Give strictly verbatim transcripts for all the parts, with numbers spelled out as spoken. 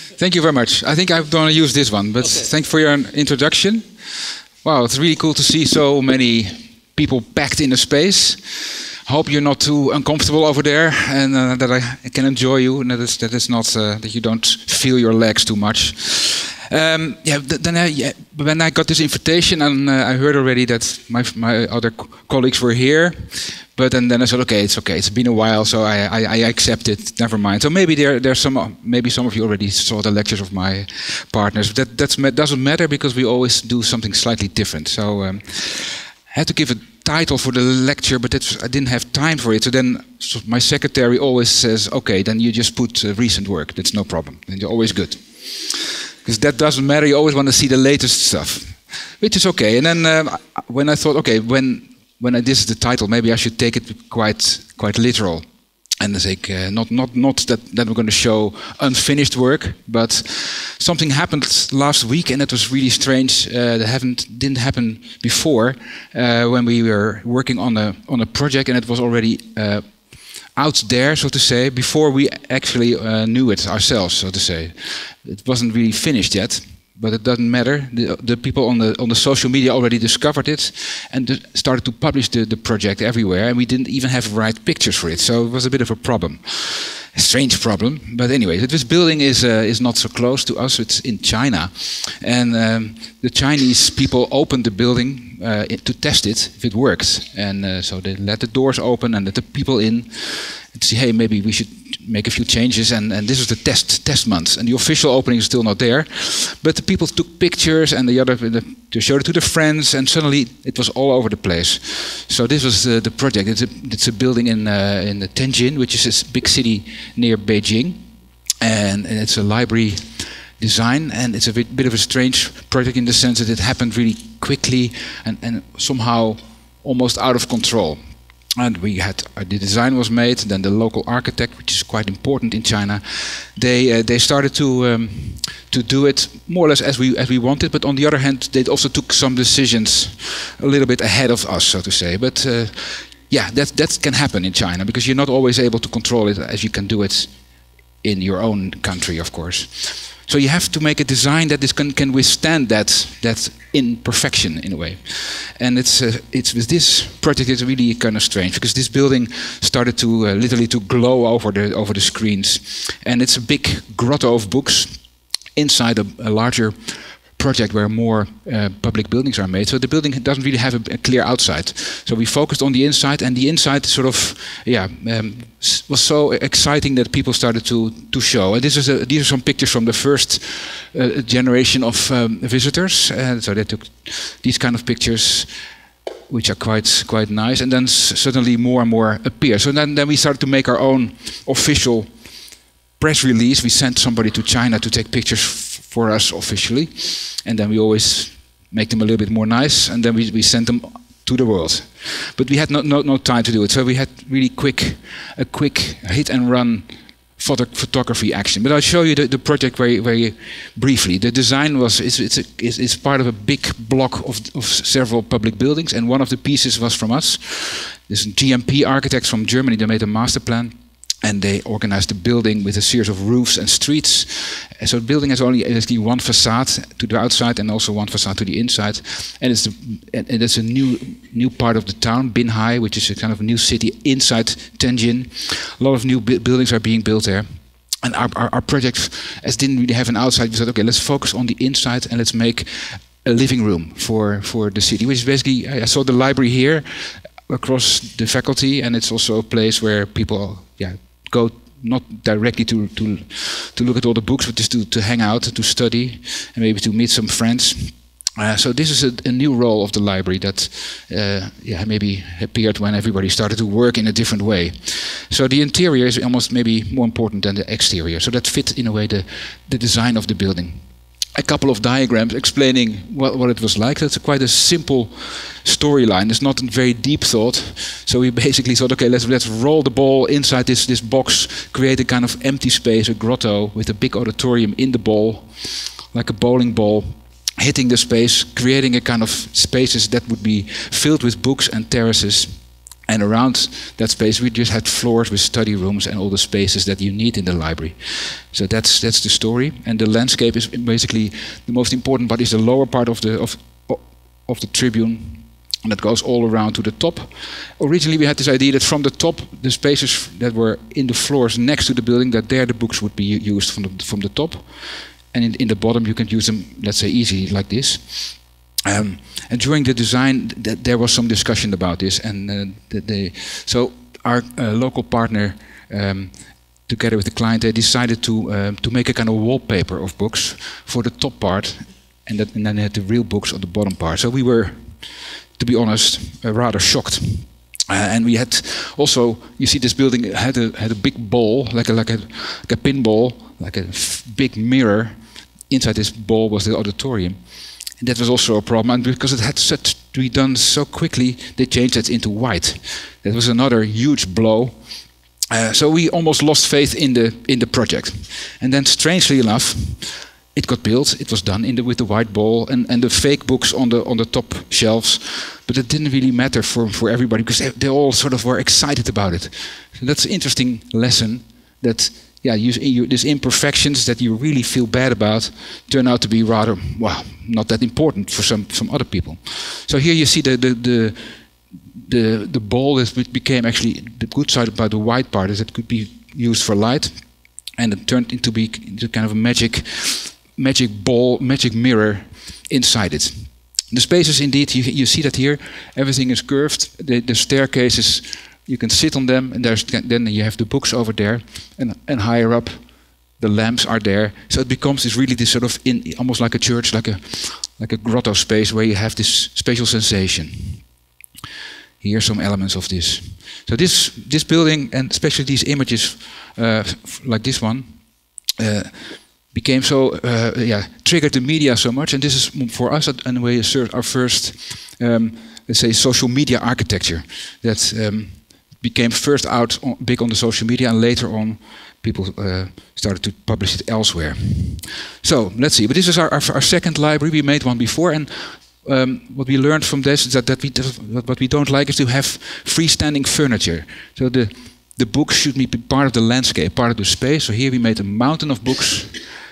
Thank you very much. I think I'm going to use this one, but okay. Thanks for your introduction. Wow, it's really cool to see so many people packed in the space. Hope you're not too uncomfortable over there, and uh, that I can enjoy you, and that is that is not uh, that you don't feel your legs too much. Um, yeah, th then I, yeah, when I got this invitation, and uh, I heard already that my my other co colleagues were here, but and then I said, okay, it's okay. It's been a while, so I I, I accept it. Never mind. So maybe there there's some maybe some of you already saw the lectures of my partners. That that's doesn't matter because we always do something slightly different. So um, I had to give a title for the lecture, but it's, I didn't have time for it. So then so my secretary always says, okay, then you just put uh, recent work. That's no problem. And you're always good. Because that doesn't matter. You always want to see the latest stuff, which is okay. And then um, when I thought, okay, when when I, this is the title, maybe I should take it quite quite literal. And I think uh, not not not that that we're going to show unfinished work, but something happened last week, and it was really strange. Uh, that haven't didn't happen before uh, when we were working on a on a project, and it was already uh, out there, so to say, before we actually uh, knew it ourselves, so to say. It wasn't really finished yet. But it doesn't matter. The, the people on the on the social media already discovered it and started to publish the, the project everywhere. And we didn't even have right pictures for it, so it was a bit of a problem, a strange problem. But anyway, this building is uh, is not so close to us. It's in China, and um, the Chinese people opened the building uh, it, to test it if it works. And uh, so they let the doors open and let the people in and see, hey, maybe we should make a few changes, and, and this was the test test month, and the official opening is still not there, but the people took pictures and the other the, to show it to their friends, and suddenly it was all over the place. So this was the, the project. It's a, it's a building in uh, in Tianjin, which is this big city near Beijing, and, and it's a library design, and it's a bit, bit of a strange project in the sense that it happened really quickly and, and somehow almost out of control. And we had uh, the design was made. Then the local architect, which is quite important in China, they uh, they started to um, to do it more or less as we as we wanted. But on the other hand, they also took some decisions a little bit ahead of us, so to say. But uh, yeah, that that can happen in China because you're not always able to control it as you can do it in your own country, of course. So you have to make a design that this can, can withstand that that imperfection in a way. And it's uh, it's with this project it's really kind of strange because this building started to uh, literally to glow over the over the screens, and it's a big grotto of books inside a, a larger project where more uh, public buildings are made. So the building doesn't really have a, a clear outside. So we focused on the inside, and the inside sort of, yeah, um, was so exciting that people started to to show. And this is a, these are some pictures from the first uh, generation of um, visitors. Uh, so they took these kind of pictures, which are quite quite nice. And then s suddenly more and more appear. So then then we started to make our own official press release. We sent somebody to China to take pictures for us officially, and then we always make them a little bit more nice, and then we, we sent them to the world. But we had no, no, no time to do it, so we had really quick, a quick hit and run photo photography action. But I'll show you the, the project very, very briefly. The design was it's, it's, a, it's, it's part of a big block of, of several public buildings, and one of the pieces was from us. There's G M P architects from Germany. They made a master plan. And they organized the building with a series of roofs and streets. So the building has only basically one facade to the outside and also one facade to the inside. And it's, the, and it's a new new part of the town, Binhai, which is a kind of new city inside Tianjin. A lot of new bu buildings are being built there. And our, our, our project, as didn't really have an outside, we said, okay, let's focus on the inside and let's make a living room for, for the city, which is basically, I saw the library here across the faculty, and it's also a place where people, yeah, go not directly to, to to look at all the books, but just to, to hang out, to study, and maybe to meet some friends. Uh, so this is a, a new role of the library that uh, yeah, maybe appeared when everybody started to work in a different way. So the interior is almost maybe more important than the exterior. So that fit in a way the, the design of the building. A couple of diagrams explaining what, what it was like. That's a quite a simple storyline. It's not a very deep thought. So we basically thought, okay, let's let's roll the ball inside this this box, create a kind of empty space, a grotto with a big auditorium in the ball, like a bowling ball, hitting the space, creating a kind of spaces that would be filled with books and terraces. And around that space, we just had floors with study rooms and all the spaces that you need in the library. So that's that's the story. And the landscape is basically the most important part. Is the lower part of the of of the tribune, and that goes all around to the top. Originally, we had this idea that from the top, the spaces that were in the floors next to the building, that there the books would be used from the from the top, and in in the bottom you can use them, let's say, easy like this. Um, and during the design, th there was some discussion about this, and uh, the, the, so our uh, local partner, um, together with the client, they decided to uh, to make a kind of wallpaper of books for the top part, and, that, and then they had the real books on the bottom part. So we were, to be honest, uh, rather shocked. Uh, and we had also, you see, this building had a had a big ball, like a like a like a pinball, like a f big mirror. Inside this ball was the auditorium. And that was also a problem, and because it had such to be done so quickly, they changed it into white. That was another huge blow. Uh, so we almost lost faith in the in the project. And then, strangely enough, it got built. It was done in the, with the white ball and, and the fake books on the on the top shelves. But it didn't really matter for for everybody because they, they all sort of were excited about it. So that's an interesting lesson that. Yeah, you, you, these imperfections that you really feel bad about turn out to be rather, well, not that important for some some other people. So here you see the the the the, the ball that became actually the good side about the white part is that it could be used for light, and it turned into be into kind of a magic magic ball, magic mirror inside it. The spaces, indeed, you you see that here, everything is curved. The the staircases. You can sit on them, and there's then you have the books over there, and and higher up, the lamps are there. So it becomes this really this sort of in almost like a church, like a like a grotto space where you have this spatial sensation. Here are some elements of this. So this this building, and especially these images, uh, like this one, uh, became so uh, yeah triggered the media so much, and this is for us in a way our first um, let's say social media architecture that. Um, became first out on, big on the social media, and later on people uh, started to publish it elsewhere. So let's see, but this is our, our, our second library. We made one before, and um, what we learned from this is that, that we, what we don't like is to have freestanding furniture. So the, the books should be part of the landscape, part of the space. So here we made a mountain of books,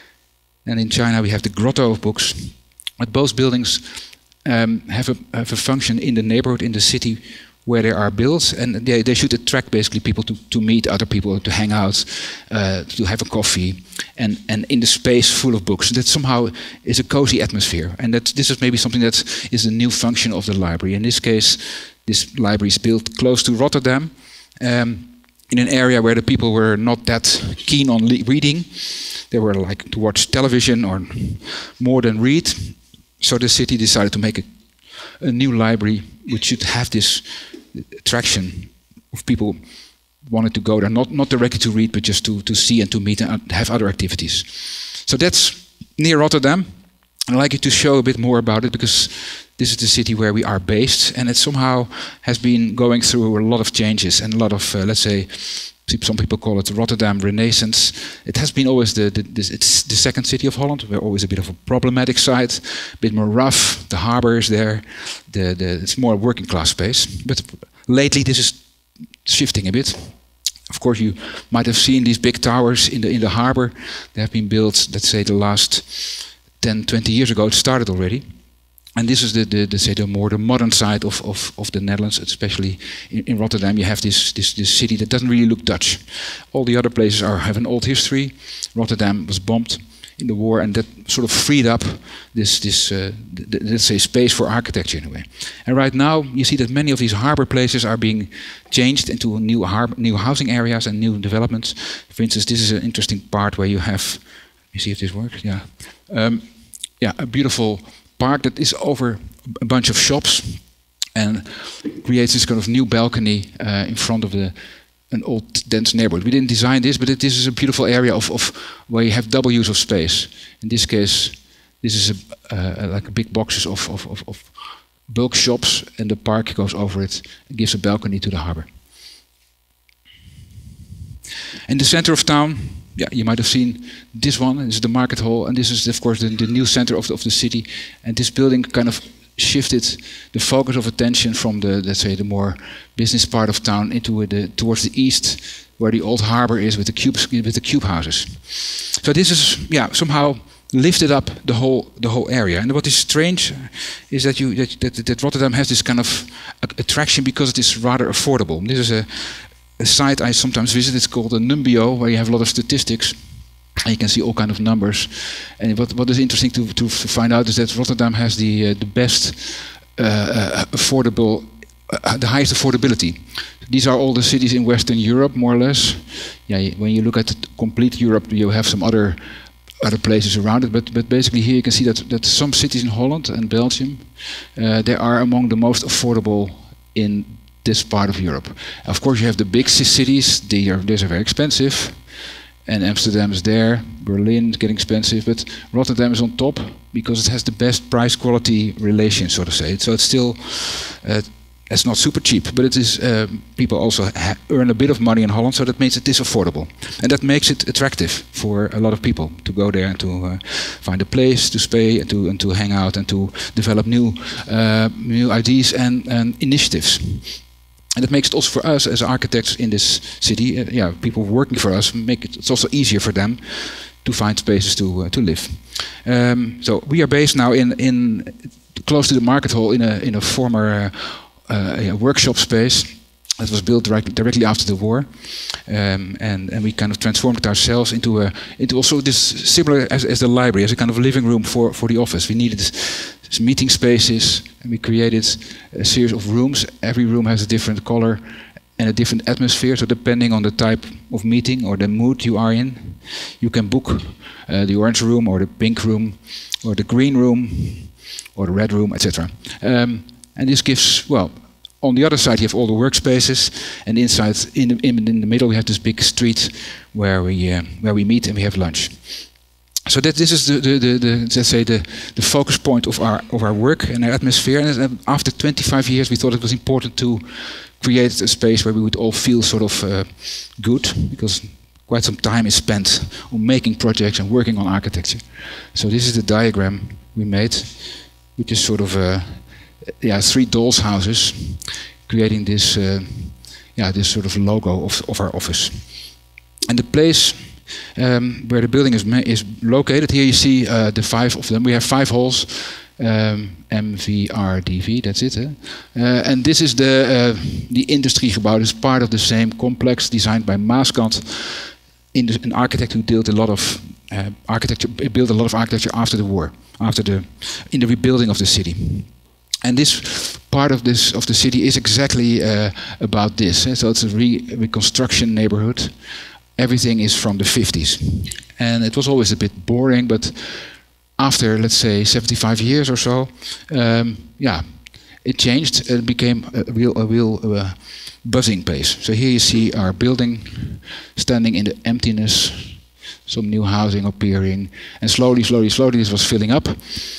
and in China we have the grotto of books. But both buildings um, have, a, have a function in the neighborhood, in the city, where they are built, and they, they should attract basically people to, to meet other people, to hang out, uh, to have a coffee, and, and in the space full of books. That somehow is a cozy atmosphere, and that this is maybe something that is a new function of the library. In this case, this library is built close to Rotterdam, um, in an area where the people were not that keen on reading. They were like to watch television or more than read. So the city decided to make a, a new library which should have this attraction of people wanted to go there, not not directly to read, but just to to see and to meet and have other activities. So that's near Rotterdam. I'd like you to show a bit more about it because this is the city where we are based, and it somehow has been going through a lot of changes and a lot of uh, let's say, some people call it the Rotterdam Renaissance. It has been always the, the this, it's the second city of Holland. We're always a bit of a problematic site, a bit more rough. The harbor is there. The, the, it's more working class space. But lately this is shifting a bit. Of course, you might have seen these big towers in the in the harbor. They have been built, let's say, the last ten, twenty years ago. It started already. And this is the, the, the, say, the more the modern side of, of, of the Netherlands, especially in, in Rotterdam. You have this, this, this city that doesn't really look Dutch. All the other places are, have an old history. Rotterdam was bombed in the war, and that sort of freed up this, this uh, th let's say, space for architecture in a way. And right now, you see that many of these harbor places are being changed into new, harbor, new housing areas and new developments. For instance, this is an interesting part where you have, let me see if this works, yeah. Um, yeah, a beautiful park that is over a bunch of shops and creates this kind of new balcony uh, in front of the an old dense neighborhood. We didn't design this, but it, this is a beautiful area of, of where you have double use of space. In this case, this is a, uh, like a big boxes of, of, of, of bulk shops, and the park goes over it and gives a balcony to the harbor. In the center of town, yeah, you might have seen this one. This is the market hall, and this is, of course, the, the new center of the, of the city. And this building kind of shifted the focus of attention from the, let's say, the more business part of town into the towards the east, where the old harbor is with the cube with the cube houses. So this is, yeah, somehow lifted up the whole the whole area. And what is strange is that you that that, that Rotterdam has this kind of attraction because it is rather affordable. This is a, a site I sometimes visit. It's called a Numbeo, where you have a lot of statistics. And you can see all kind of numbers. And what, what is interesting to, to find out is that Rotterdam has the uh, the best uh, uh, affordable, uh, the highest affordability. These are all the cities in Western Europe, more or less. Yeah, when you look at complete Europe, you have some other other places around it. But but basically here you can see that that some cities in Holland and Belgium, uh, they are among the most affordable in this part of Europe. Of course, you have the big cities. They are these are very expensive. And Amsterdam is there, Berlin is getting expensive, but Rotterdam is on top because it has the best price-quality relation, so to say. So it's still, uh, it's not super cheap, but it is. Uh, people also ha earn a bit of money in Holland, so that makes it is affordable, and that makes it attractive for a lot of people to go there and to uh, find a place to stay and to and to hang out and to develop new uh, new ideas and, and initiatives. And that makes it also for us as architects in this city, uh, yeah, people working for us, make it, it's also easier for them to find spaces to uh, to live. Um, so we are based now in in close to the market hall in a in a former uh, uh, yeah, workshop space that was built direct, directly after the war, um, and and we kind of transformed it ourselves into a into also this similar as as the library, as a kind of living room for for the office. We needed meeting spaces, and we created a series of rooms. Every room has a different color and a different atmosphere, so depending on the type of meeting or the mood you are in, you can book uh, the orange room or the pink room or the green room or the red room, et cetera. Um, and this gives, well, on the other side you have all the workspaces, and inside, in the, in, in the middle, we have this big street where we uh, where we meet and we have lunch. So that this is the, the, the, the let's say the, the focus point of our of our work and our atmosphere. And after twenty-five years, we thought it was important to create a space where we would all feel sort of uh, good, because quite some time is spent on making projects and working on architecture. So this is the diagram we made, which is sort of uh, yeah three dolls' houses, creating this uh, yeah this sort of logo of of our office. And the place Um, where the building is is located. Here you see uh, the five of them. We have five halls, um, M V R D V. That's it. Eh? Uh, and this is the uh, the industriegebouw. It's part of the same complex designed by Maaskant, in the, an architect who built a lot of uh, architecture. Built a lot of architecture after the war, after the in the rebuilding of the city. And this part of this of the city is exactly uh, about this. Eh? So it's a re reconstruction neighborhood. Everything is from the fifties, and it was always a bit boring. But after, let's say, seventy-five years or so, um, yeah, it changed. It became a real, a real uh, buzzing place. So here you see our building standing in the emptiness, some new housing appearing, and slowly, slowly, slowly, this was filling up.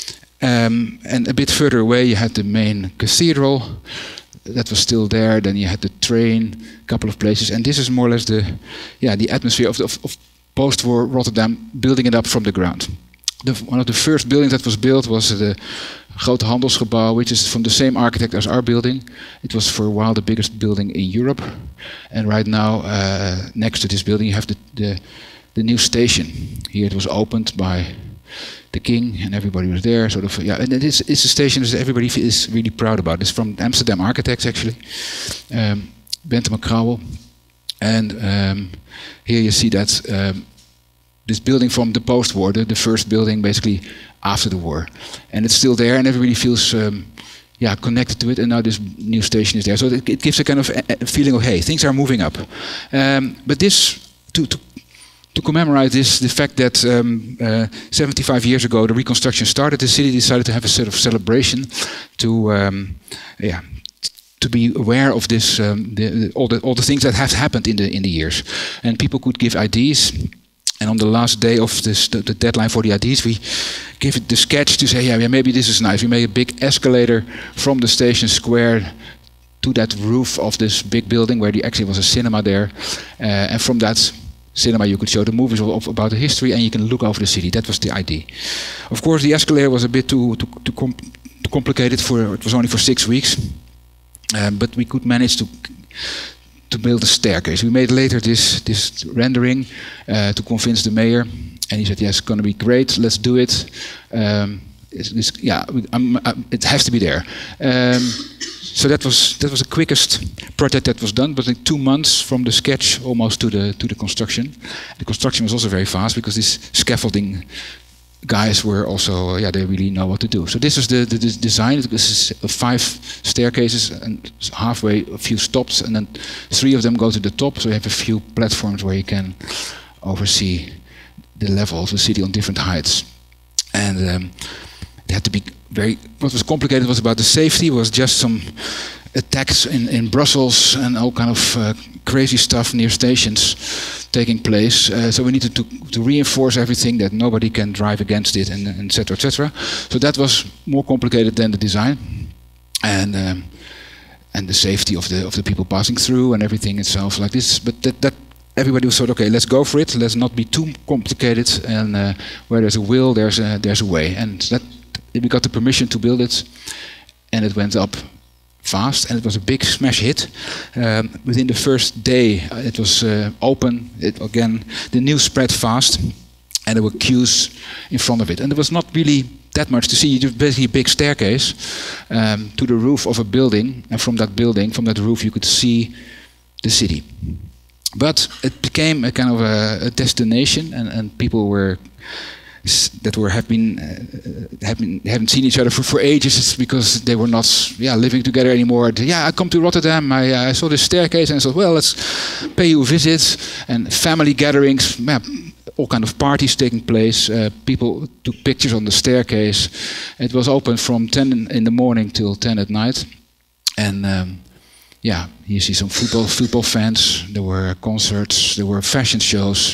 Um, and a bit further away, you had the main cathedral. That was still there. Then you had the train, a couple of places, and this is more or less the, yeah, the atmosphere of, the, of, of post-war Rotterdam, building it up from the ground. The, one of the first buildings that was built was the Grote Handelsgebouw, which is from the same architect as our building. It was for a while the biggest building in Europe, and right now, uh, next to this building, you have the, the the new station. Here it was opened by the king, and everybody was there. Sort of, yeah. And it's it's a station that everybody is really proud about. It's from Amsterdam architects actually, um, Bentema Krauwel. And um, here you see that um, this building from the post-war, the, the first building basically after the war, and it's still there, and everybody feels um, yeah connected to it. And now this new station is there, so it, it gives a kind of a, a feeling of, hey, things are moving up. Um, but this to. to To commemorate this, the fact that um, uh, seventy-five years ago the reconstruction started, the city decided to have a sort of celebration to, um, yeah, to be aware of this, um, the, the, all the all the things that have happened in the in the years, and people could give ideas. And on the last day of this, the, the deadline for the ideas, we gave it the sketch to say, yeah, yeah, maybe this is nice. We made a big escalator from the station square to that roof of this big building where there actually was a cinema there, uh, and from that cinema you could show the movies of, about the history, and you can look over the city. That was the idea. Of course, the escalator was a bit too too, too, com too complicated for, it was only for six weeks. Um, but we could manage to to build a staircase. We made later this this rendering uh, to convince the mayor, and he said, "Yes, it's going to be great. Let's do it." Um, it's, it's, yeah, I'm, I'm, it has to be there. Um, so that was that was the quickest project that was done. But in two months from the sketch almost to the to the construction. The construction was also very fast because this scaffolding guys were also, yeah, they really know what to do. So this is the, the, the design. This is five staircases, and halfway a few stops, and then three of them go to the top. So you have a few platforms where you can oversee the level of the city on different heights. And um, it had to be very, what was complicated was about the safety, was just some attacks in, in Brussels and all kind of uh, crazy stuff near stations taking place. Uh, so we needed to, to reinforce everything, that nobody can drive against it, and et cetera, et cetera. So that was more complicated than the design, and um, and the safety of the of the people passing through and everything itself like this. But that that everybody was thought, okay, let's go for it. Let's not be too complicated. And uh, where there's a will, there's a there's a way. And that we got the permission to build it, and it went up fast, and it was a big smash hit. Um, within the first day, uh, it was uh, open. It, again, the news spread fast, and there were queues in front of it. And there was not really that much to see. You just basically a big staircase um, to the roof of a building, and from that building, from that roof, you could see the city. But it became a kind of a, a destination, and, and people were that were have been uh, have been haven't seen each other for, for ages. It's because they were not yeah living together anymore. Yeah, I come to Rotterdam. I, uh, I saw this staircase and I thought, well, let's pay you a visit. And family gatherings, yeah, all kind of parties taking place. Uh, people took pictures on the staircase. It was open from ten in the morning till ten at night. And um, yeah, you see some football football fans. There were concerts. There were fashion shows.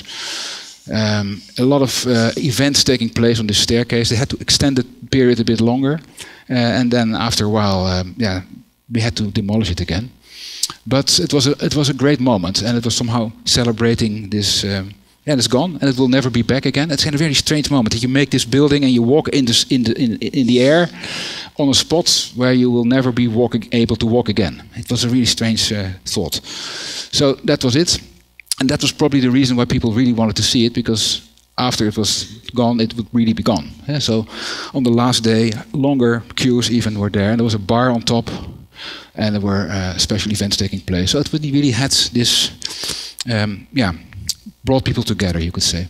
Um, a lot of uh, events taking place on this staircase. They had to extend the period a bit longer, uh, and then after a while, um, yeah, we had to demolish it again. But it was a it was a great moment, and it was somehow celebrating this. Um, yeah, it's gone, and it will never be back again. It's kind of a very strange moment that you make this building and you walk in this in the in in the air, on a spot where you will never be walking able to walk again. It was a really strange uh, thought. So that was it. And that was probably the reason why people really wanted to see it, because after it was gone, it would really be gone. Yeah, so on the last day, longer queues even were there, and there was a bar on top, and there were uh, special events taking place. So it really, really had this, um, yeah, brought people together, you could say.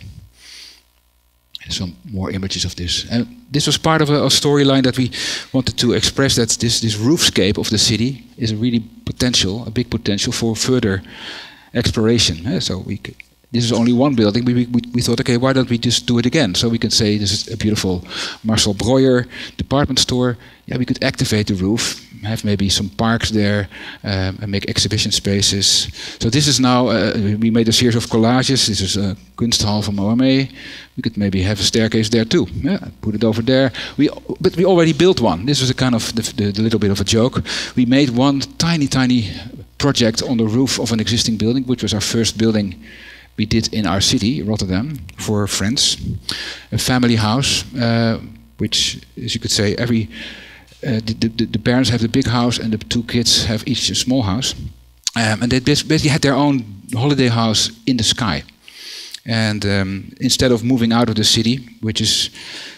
Some more images of this. And this was part of a, a storyline that we wanted to express, that this, this roofscape of the city is a really potential, a big potential for further exploration. Yeah, so we could, this is only one building. We, we, we thought, okay, why don't we just do it again? So we can say this is a beautiful Marcel Breuer department store. Yeah, we could activate the roof, have maybe some parks there, um, and make exhibition spaces. So this is now, uh, we made a series of collages. This is a Kunsthal from O M E. We could maybe have a staircase there too. Yeah, put it over there. We, but we already built one. This was a kind of the, the, the little bit of a joke. We made one tiny, tiny project on the roof of an existing building, which was our first building we did in our city, Rotterdam, for friends. A family house, uh, which, as you could say, every uh, the, the, the parents have the big house and the two kids have each a small house. Um, and they basically had their own holiday house in the sky. And um, instead of moving out of the city, which is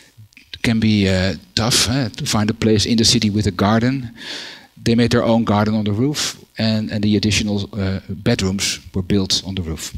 can be uh, tough uh, to find a place in the city with a garden, they made their own garden on the roof, and, and the additional uh, bedrooms were built on the roof.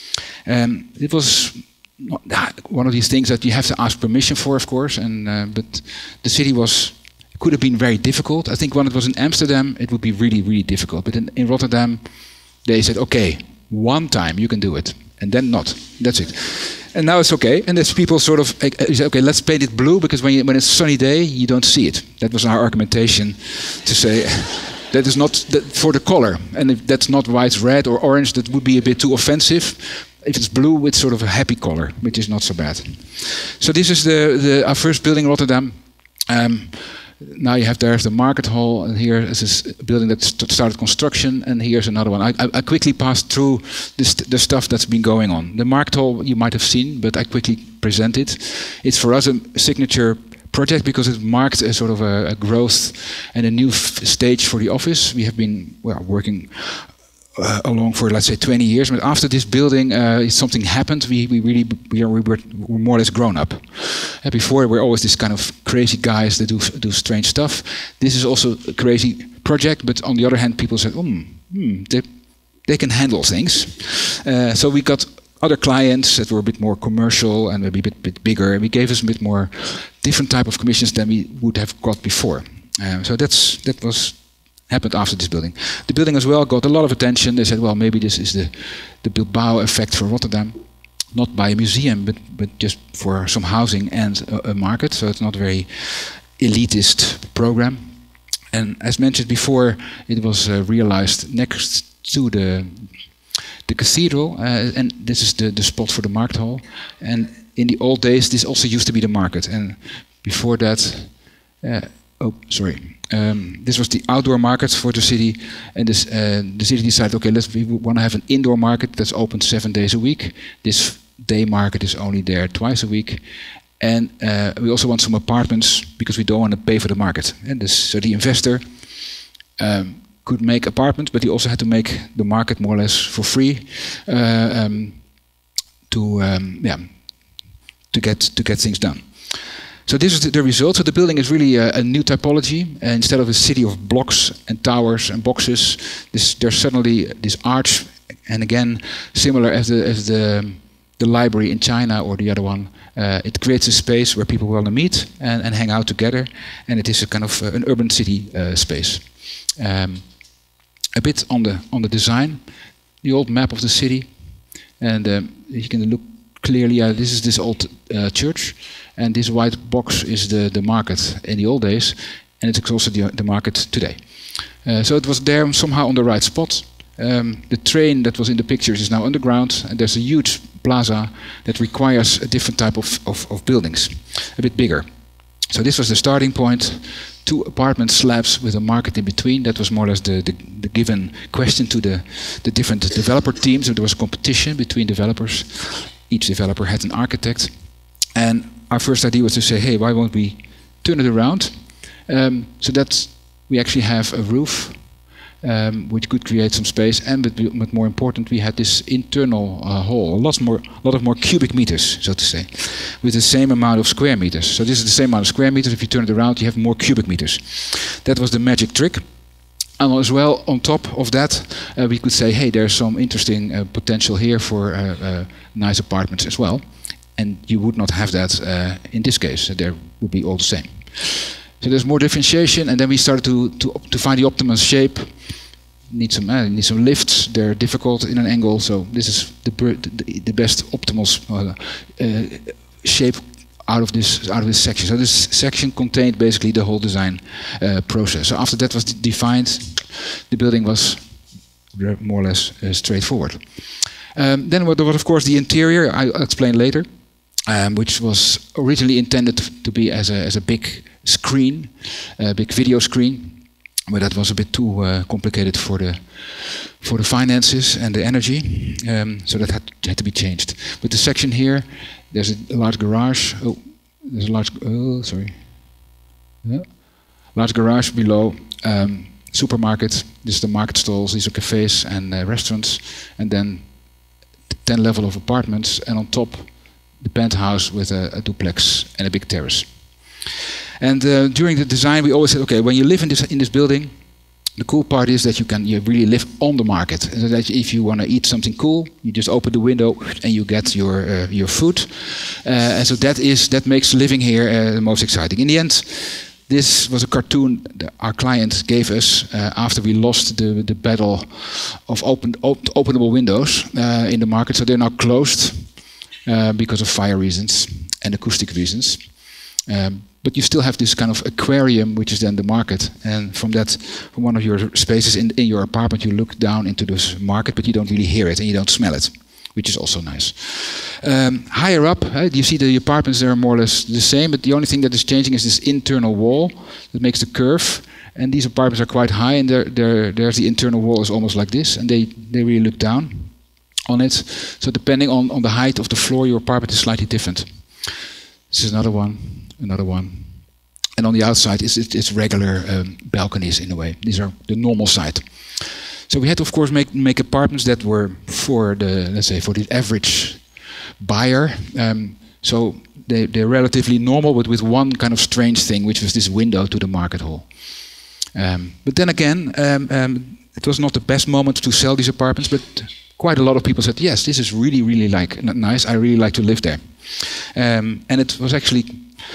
Um, it was not, uh, one of these things that you have to ask permission for, of course, and uh, but the city was could have been very difficult. I think when it was in Amsterdam, it would be really, really difficult. But in, in Rotterdam, they said, okay, one time you can do it, and then not. That's it. And now it's okay. And there's people sort of, uh, say, okay, let's paint it blue, because when, you, when it's a sunny day, you don't see it. That was our argumentation to say, that is not the, for the color. And if that's not why it's red or orange, that would be a bit too offensive. If it's blue, it's sort of a happy color, which is not so bad. So this is the, the our first building in Rotterdam. Um, now you have there's the market hall, and here is a building that st started construction, and here's another one. I, I, I quickly passed through this, the stuff that's been going on. The market hall you might have seen, but I quickly present it. It's for us a signature project because it marked a sort of a, a growth and a new f stage for the office. We have been well, working uh, along for, let's say, twenty years, but after this building, uh, something happened. We, we really we, are, we were more or less grown up. Uh, before, we were always this kind of crazy guys that do, do strange stuff. This is also a crazy project, but on the other hand, people said, hmm, hmm they, they can handle things. Uh, so we got other clients that were a bit more commercial and maybe a bit, bit bigger, and we gave us a bit more different type of commissions than we would have got before. Uh, so that's that was happened after this building. The building as well got a lot of attention. They said, well, maybe this is the the Bilbao effect for Rotterdam, not by a museum, but but just for some housing and a, a market. So it's not a very elitist program. And as mentioned before, it was uh, realized next to the the cathedral, uh, and this is the, the spot for the Markthal. And in the old days, this also used to be the market. And before that, uh, oh, sorry, um, this was the outdoor market for the city. And this, uh, the city decided, okay, let's we want to have an indoor market that's open seven days a week. This day market is only there twice a week. And uh, we also want some apartments because we don't want to pay for the market. And this, so the investor um, could make apartments, but he also had to make the market more or less for free uh, um, to um, yeah to get to get things done. So this is the, the result. So the building is really a, a new typology. Uh, instead of a city of blocks and towers and boxes, this, there's suddenly this arch, and again similar as the as the the library in China or the other one. Uh, it creates a space where people want to meet and, and hang out together, and it is a kind of uh, an urban city uh, space. Um, a bit on the on the design, the old map of the city, and um, you can look clearly. Uh, this is this old uh, church, and this white box is the the market in the old days, and it's also the the market today. Uh, so it was there somehow on the right spot. Um, the train that was in the pictures is now underground, and there's a huge plaza that requires a different type of, of, of buildings, a bit bigger. So this was the starting point, two apartment slabs with a market in between. That was more or less the, the, the given question to the, the different developer teams. So there was a competition between developers. Each developer had an architect. And our first idea was to say, hey, why won't we turn it around? Um, so that we actually have a roof Um, which could create some space, and but, but more important, we had this internal uh, hall, a lot more, a lot of more cubic meters, so to say, with the same amount of square meters. So this is the same amount of square meters. If you turn it around, you have more cubic meters. That was the magic trick. And as well, on top of that, uh, we could say, hey, there's some interesting uh, potential here for uh, uh, nice apartments as well. And you would not have that uh, in this case. There would be all the same. So there's more differentiation, and then we started to to, to find the optimum shape. Need some uh, need some lifts. They're difficult in an angle, so this is the the, the best optimal uh, uh, shape out of this out of this section. So this section contained basically the whole design uh, process. So after that was defined, the building was more or less uh, straightforward. Um, then there was of course the interior. I'll explain later, um, which was originally intended to be as a as a big screen, a big video screen. But that was a bit too uh, complicated for the for the finances and the energy, um, so that had, had to be changed. But the section here, there's a, a large garage. Oh, there's a large. Oh, sorry. Yeah. Large garage below. Um, supermarket. This is the market stalls. These are cafes and uh, restaurants, and then ten level of apartments, and on top, the penthouse with a, a duplex and a big terrace. And uh, during the design, we always said, okay, when you live in this in this building, the cool part is that you can you really live on the market. So that if you want to eat something cool, you just open the window and you get your uh, your food. Uh, and so that is that makes living here uh, the most exciting. In the end, this was a cartoon that our client gave us uh, after we lost the the battle of open op openable windows uh, in the market. So they're now closed uh, because of fire reasons and acoustic reasons. Um, But you still have this kind of aquarium, which is then the market. And from that, from one of your spaces in, in your apartment, you look down into this market, but you don't really hear it and you don't smell it, which is also nice. Um, higher up, uh, you see the apartments, they're more or less the same, but the only thing that is changing is this internal wall that makes the curve. And these apartments are quite high, and they're, they're, there's the internal wall is almost like this, and they, they really look down on it. So depending on, on the height of the floor, your apartment is slightly different. This is another one. Another one. and on the outside is it's regular um, balconies in a way. These are the normal side. So we had to, of course, make make apartments that were for the, let's say, for the average buyer. Um, so they, they're relatively normal, but with one kind of strange thing, which was this window to the market hall. Um, but then again, um, um, it was not the best moment to sell these apartments, but quite a lot of people said, yes, this is really, really like nice. I really like to live there. Um, and it was actually,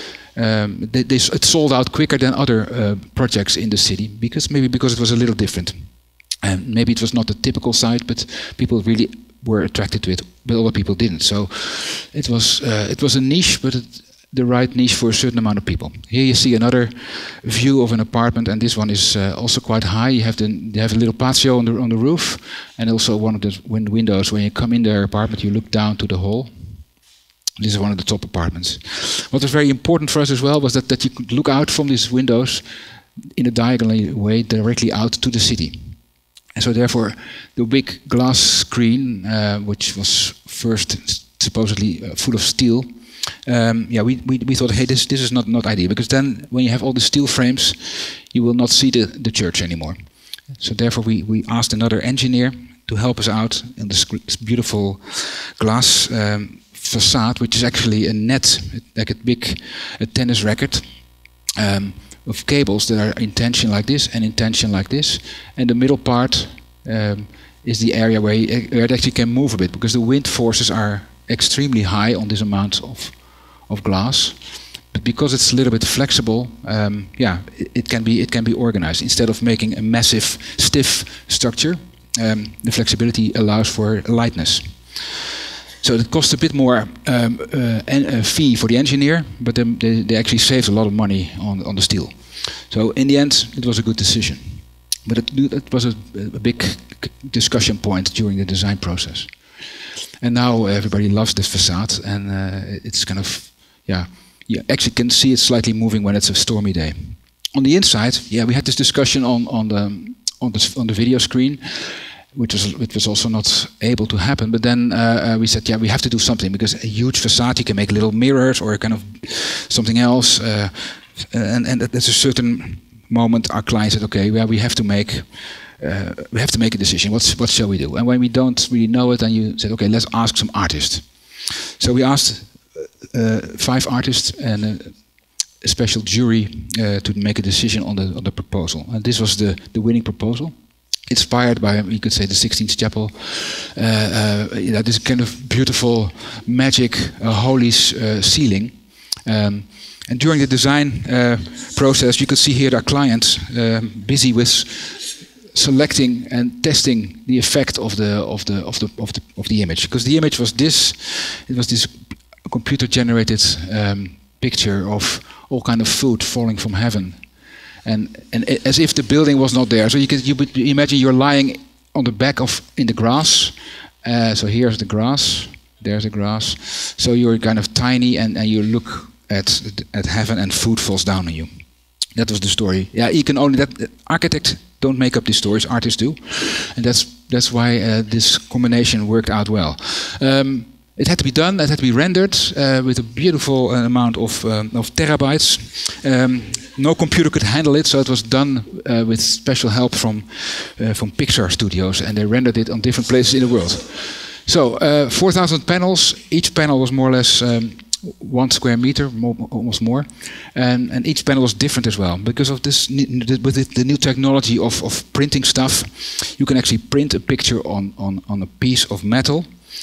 um, they, they, it sold out quicker than other uh, projects in the city, because maybe because it was a little different. And maybe it was not the typical site, but people really were attracted to it, but other people didn't. So it was uh, it was a niche, but it, the right niche for a certain amount of people. Here you see another view of an apartment, and this one is uh, also quite high. You have the you have a little patio on the on the roof, and also one of the win windows. When you come in their apartment, you look down to the hall. This is one of the top apartments. What was very important for us as well was that that you could look out from these windows in a diagonal way directly out to the city. And so therefore, the big glass screen, uh, which was first supposedly uh, full of steel, um, yeah, we, we, we thought, hey, this, this is not, not ideal, because then when you have all the steel frames, you will not see the, the church anymore. So therefore, we, we asked another engineer to help us out in this, this beautiful glass um, facade, which is actually a net, like a big a tennis racket. Um, of cables that are in tension like this and in tension like this, and the middle part um, is the area where, you, where it actually can move a bit, because the wind forces are extremely high on this amount of of glass. But because it's a little bit flexible, um, yeah, it, it can be it can be organized. Instead of making a massive stiff structure, um, the flexibility allows for lightness. So it costs a bit more um, uh, en uh, fee for the engineer, but then they, they actually saved a lot of money on, on the steel. So in the end, it was a good decision. But it, it was a, a big discussion point during the design process. And now everybody loves this facade, and uh, it's kind of, yeah, you actually can see it slightly moving when it's a stormy day. On the inside, yeah, we had this discussion on, on, the, on, the, on the video screen, which was which was also not able to happen. But then uh, uh, we said, yeah, we have to do something, because a huge facade, you can make little mirrors or kind of something else. Uh, and and at a certain moment, our client said, okay, well, we have to make uh, we have to make a decision. What's what shall we do? And when we don't really know it, then you said, okay, let's ask some artists. So we asked uh, five artists and a, a special jury uh, to make a decision on the on the proposal. And this was the the winning proposal. Inspired by, you could say, the Sixtine Chapel. Uh, uh, you know, this kind of beautiful, magic, uh, holy uh, ceiling. Um, and during the design uh, process, you could see here our clients uh, busy with selecting and testing the effect of the of the of the of the of the image. Because the image was this, it was this computer-generated um, picture of all kind of food falling from heaven. And, and as if the building was not there. So you can you imagine you're lying on the back of in the grass. Uh, so here's the grass, there's the grass. So you're kind of tiny, and, and you look at at heaven, and food falls down on you. That was the story. Yeah, you can only that architects don't make up these stories, artists do, and that's that's why uh, this combination worked out well. Um, It had to be done, it had to be rendered uh, with a beautiful uh, amount of, um, of terabytes. Um, no computer could handle it, so it was done uh, with special help from, uh, from Pixar Studios, and they rendered it on different places in the world. So, uh, four thousand panels, each panel was more or less um, one square meter, more, almost more. And, and each panel was different as well. Because of this, with the new technology of, of printing stuff, you can actually print a picture on, on, on a piece of metal.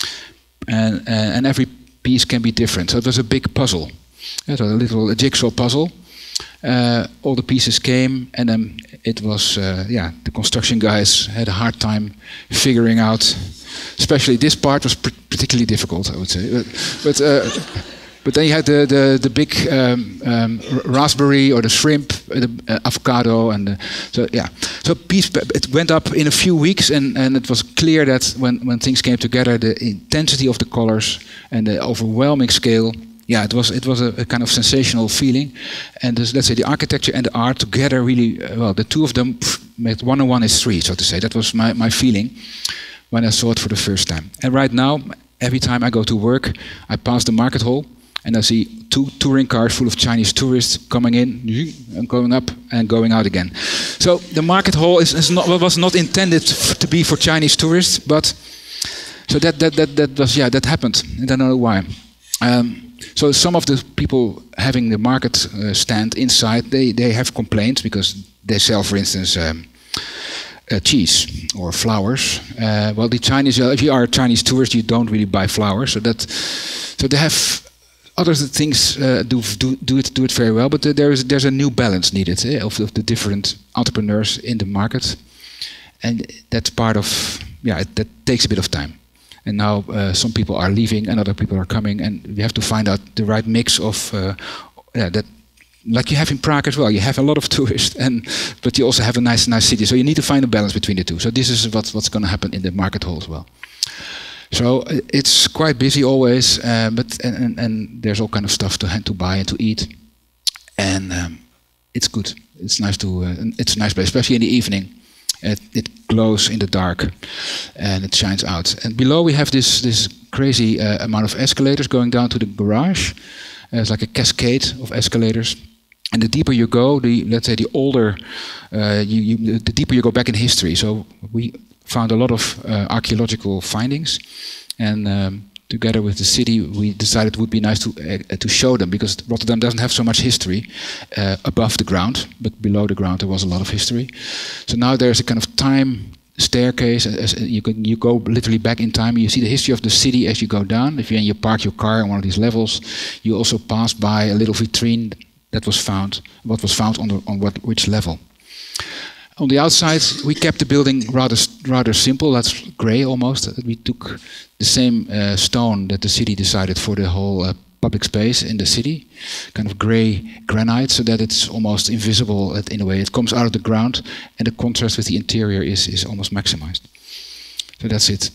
And, uh, and every piece can be different. So it was a big puzzle. It was a little a jigsaw puzzle. Uh, all the pieces came, and then it was, uh, yeah, the construction guys had a hard time figuring out. Especially this part was pr particularly difficult, I would say. But, but, uh, but then you had the the, the big um, um, raspberry or the shrimp, the uh, avocado, and the, so yeah. So piece it went up in a few weeks, and, and it was clear that when when things came together, the intensity of the colors and the overwhelming scale. Yeah, it was it was a, a kind of sensational feeling, and this, let's say the architecture and the art together really uh, well. The two of them pff, made one and one is three, so to say. That was my my feeling when I saw it for the first time. And right now, every time I go to work, I pass the market hall, And I see two touring cars full of Chinese tourists coming in and going up and going out again. So the market hall is, is not, was not intended to be for Chinese tourists, but so that that that that was yeah that happened. I don't know why. Um, so some of the people having the market uh, stand inside, they they have complaints because they sell, for instance, um, uh, cheese or flowers. Uh, well, the Chinese, uh, if you are a Chinese tourist, you don't really buy flowers. So that so they have other things uh, do do do it do it very well. But there is there's a new balance needed eh, of, of the different entrepreneurs in the market, and that's part of yeah it, that takes a bit of time. And now uh, some people are leaving and other people are coming, and we have to find out the right mix of uh, yeah, that, like you have in Prague as well. You have a lot of tourists, and but you also have a nice, nice city. So you need to find a balance between the two. So this is what, what's going to happen in the market hall as well. So uh, it's quite busy always, uh, but and, and, and there's all kind of stuff to to buy and to eat, and um, it's good. It's nice to. Uh, it's a nice place, especially in the evening. It, it glows in the dark and it shines out. And below we have this this crazy uh, amount of escalators going down to the garage. Uh, it's like a cascade of escalators. And the deeper you go, the let's say the older, uh, you, you, the deeper you go back in history. So we found a lot of uh, archaeological findings, and um, together with the city, we decided it would be nice to uh, to show them, because Rotterdam doesn't have so much history uh, above the ground, but below the ground there was a lot of history. So now there's a kind of time staircase. As you can you go literally back in time. You see the history of the city as you go down. If you and you park your car on one of these levels, you also pass by a little vitrine that was found. What was found on the, on what which level. On the outside, we kept the building rather rather simple. That's grey almost. We took the same uh, stone that the city decided for the whole uh, public space in the city, kind of grey granite, so that it's almost invisible in a way. It comes out of the ground, and the contrast with the interior is is almost maximized. So that's it.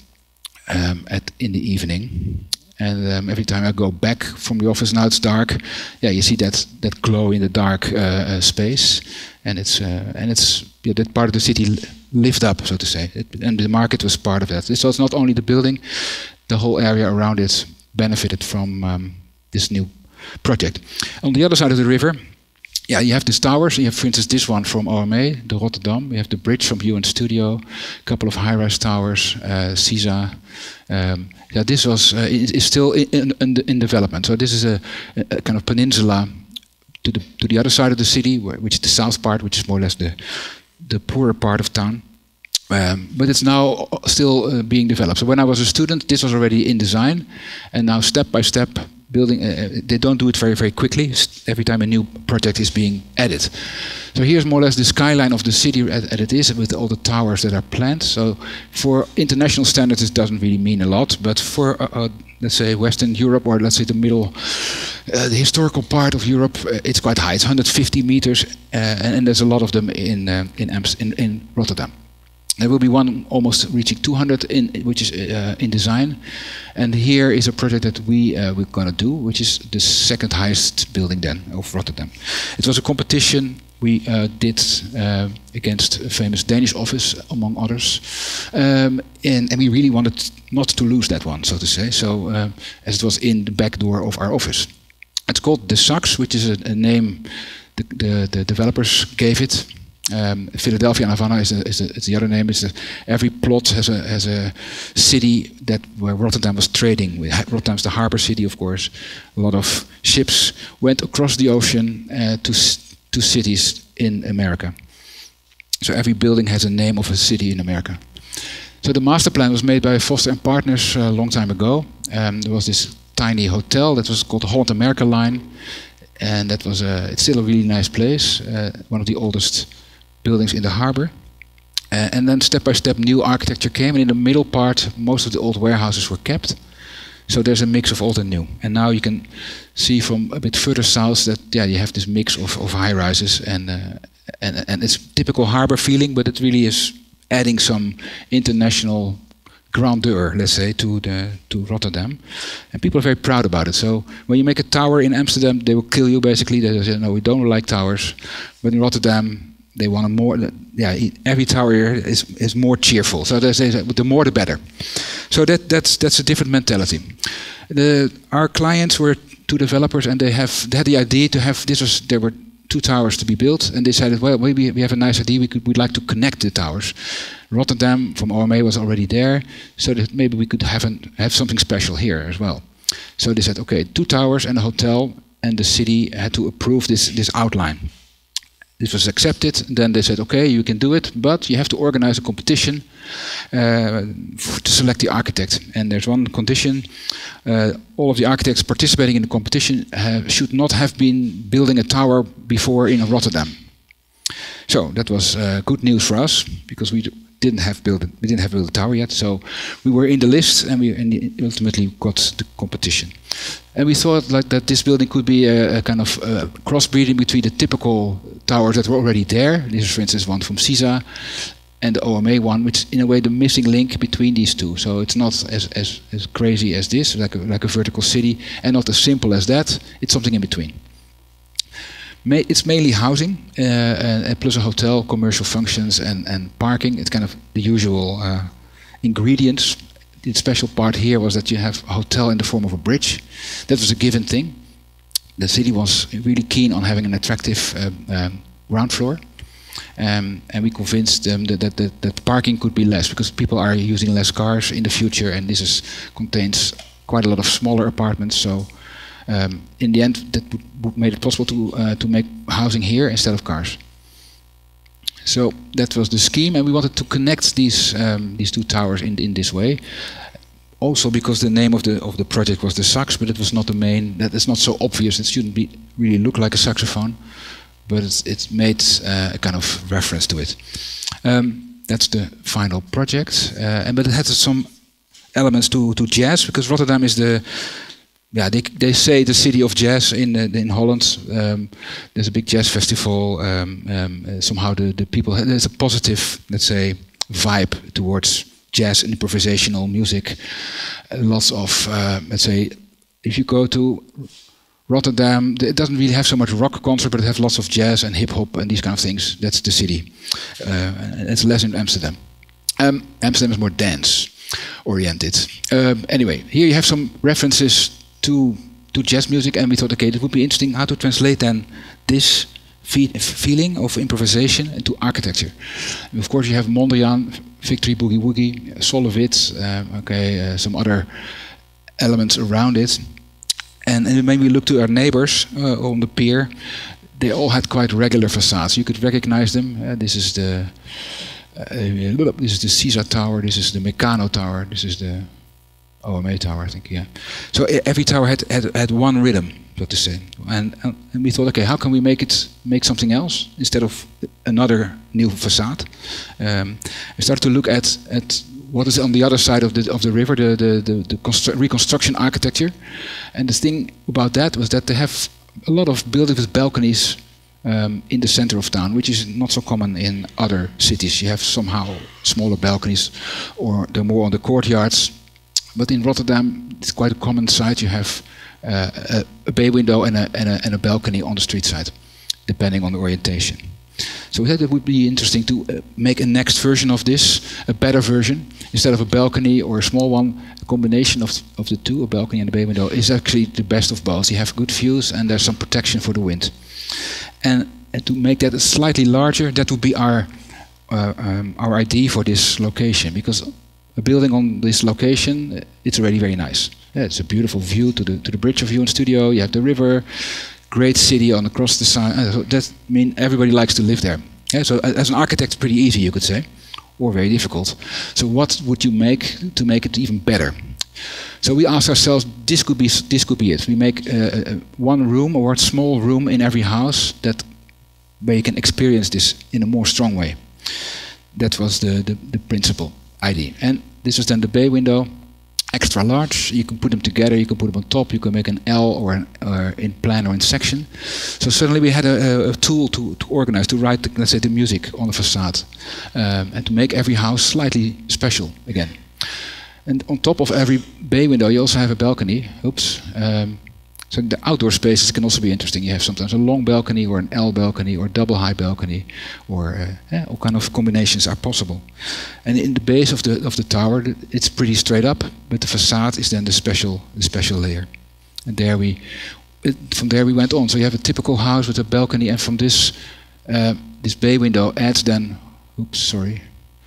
Um, at in the evening. And um, every time I go back from the office, now it's dark. Yeah, you see that that glow in the dark uh, uh, space, and it's uh, and it's yeah, that part of the city lived up, so to say. It, and the market was part of that. So it's not only the building; the whole area around it benefited from um, this new project. On the other side of the river, yeah, you have these towers. You have, for instance, this one from O M A, the Rotterdam. We have the bridge from U N Studio, a couple of high-rise towers, uh, CISA. Um, yeah, this was uh, is still in, in, in development. So this is a, a kind of peninsula to the to the other side of the city, where, which is the south part, which is more or less the the poorer part of town. Um, but it's now still uh, being developed. So when I was a student, this was already in design, and now step by step, building. Uh, they don't do it very very quickly. Every time a new project is being added. So here's more or less the skyline of the city as, as it is, with all the towers that are planned. So for international standards, it doesn't really mean a lot, but for uh, uh, let's say Western Europe, or let's say the middle, uh, the historical part of Europe, uh, it's quite high. It's one hundred fifty meters, uh, and, and there's a lot of them in uh, in, Amst in in Rotterdam. There will be one almost reaching two hundred, in, which is uh, in design. And here is a project that we, uh, we're going to do, which is the second highest building then of Rotterdam. It was a competition we uh, did uh, against a famous Danish office, among others. Um, and, and we really wanted not to lose that one, so to say. So uh, as it was in the back door of our office. It's called the Saks, which is a, a name the, the, the developers gave it. Um, Philadelphia and Havana is, a, is, a, is the other name. It's a, every plot has a has a city that where Rotterdam was trading. Rotterdam's the harbor city, of course. A lot of ships went across the ocean uh, to to cities in America. So every building has a name of a city in America. So the master plan was made by Foster and Partners a long time ago. Um, there was this tiny hotel that was called the Holland America Line, and that was a, it's still a really nice place. Uh, one of the oldest buildings in the harbor. Uh, and then step by step new architecture came, and in the middle part most of the old warehouses were kept. So there's a mix of old and new. And now you can see from a bit further south that yeah, you have this mix of, of high rises, and, uh, and and it's typical harbor feeling, but it really is adding some international grandeur, let's say, to the to Rotterdam. And people are very proud about it. So when you make a tower in Amsterdam, they will kill you basically. They say, no, we don't like towers. But in Rotterdam, they want a more, yeah, every tower here is, is more cheerful. So they say, the more the better. So that, that's, that's a different mentality. The, our clients were two developers, and they have they had the idea to have this was there were two towers to be built, and they decided, well, maybe we have a nice idea. We could we'd like to connect the towers. Rotterdam from O M A was already there, so that maybe we could have an, have something special here as well. So they said, okay, two towers and a hotel, and the city had to approve this this outline. This was accepted. Then they said, okay, you can do it, but you have to organize a competition uh, to select the architect. And there's one condition: uh, all of the architects participating in the competition uh, should not have been building a tower before in Rotterdam. So that was uh, good news for us, because we didn't have built we didn't have built a tower yet. So we were in the list, and we and ultimately got the competition. And we thought like that this building could be a, a kind of uh, crossbreeding between the typical towers that were already there. This is, for instance, one from CISA, and the O M A one, which is in a way the missing link between these two. So it's not as as, as crazy as this, like a, like a vertical city, and not as simple as that. It's something in between. Ma it's mainly housing, uh, and plus a hotel, commercial functions, and, and parking. It's kind of the usual uh, ingredients. The special part here was that you have a hotel in the form of a bridge. That was a given thing. The city was really keen on having an attractive uh, um, ground floor. Um, and we convinced them that, that, that, that parking could be less, because people are using less cars in the future, and this is, contains quite a lot of smaller apartments. So um, in the end, that would, would made it possible to, uh, to make housing here instead of cars. So that was the scheme, and we wanted to connect these um, these two towers in in this way. Also because the name of the of the project was the sax, but it was not the main. That is not so obvious. It shouldn't be really look like a saxophone, but it's it's made uh, a kind of reference to it. Um, that's the final project, uh, and but it had some elements to to jazz, because Rotterdam is the Yeah, they they say the city of jazz in uh, in Holland. Um, there's a big jazz festival. Um, um, uh, somehow the the people there's a positive, let's say, vibe towards jazz and improvisational music. Uh, lots of uh, let's say, if you go to Rotterdam, it doesn't really have so much rock concert, but it has lots of jazz and hip hop and these kind of things. That's the city. Uh, it's less in Amsterdam. Um, Amsterdam is more dance oriented. Um, anyway, here you have some references to to jazz music, and we thought, okay, it would be interesting how to translate then this fe feeling of improvisation into architecture. And of course, you have Mondrian, Victory Boogie Woogie, Solowitz, uh, okay, uh, some other elements around it. And, and when we look to our neighbors uh, on the pier, they all had quite regular facades. You could recognize them. Uh, this is the uh, this is the CISA Tower. This is the Meccano Tower. This is the O M A Tower, I think. Yeah. So every tower had had, had one rhythm, so to say. And, and we thought, okay, how can we make it make something else instead of another new facade? Um, we started to look at at what is on the other side of the of the river, the the the, the constru reconstruction architecture. And the thing about that was that they have a lot of buildings with balconies um, in the center of town, which is not so common in other cities. You have somehow smaller balconies, or they're more on the courtyards. But in Rotterdam, it's quite a common sight. You have uh, a, a bay window and a, and, a, and a balcony on the street side, depending on the orientation. So we thought it would be interesting to uh, make a next version of this, a better version. Instead of a balcony or a small one, a combination of, of the two, a balcony and a bay window, is actually the best of both. You have good views and there's some protection for the wind. And, and to make that slightly larger, that would be our, uh, um, our idea for this location. Because a building on this location, it's already very nice. Yeah, it's a beautiful view to the to the bridge of Huon Studio. You have the river, great city on across the side. Uh, so that means everybody likes to live there. Yeah, so as an architect, it's pretty easy, you could say, or very difficult. So what would you make to make it even better? So we asked ourselves, this could be this could be it. We make uh, one room or a small room in every house that where you can experience this in a more strong way. That was the the, the principle idea. And this is then the bay window, extra large. You can put them together, you can put them on top, you can make an L or, an, or in plan or in section. So suddenly we had a, a tool to, to organize, to write, the, let's say, the music on the facade, um, and to make every house slightly special again. And on top of every bay window, you also have a balcony. Oops. Um, So the outdoor spaces can also be interesting. You have sometimes a long balcony or an L balcony or a double high balcony, or uh, yeah, all kind of combinations are possible. And in the base of the of the tower, it's pretty straight up, but the facade is then the special the special layer. And there we it, from there we went on. So you have a typical house with a balcony, and from this uh, this bay window adds then, oops, sorry,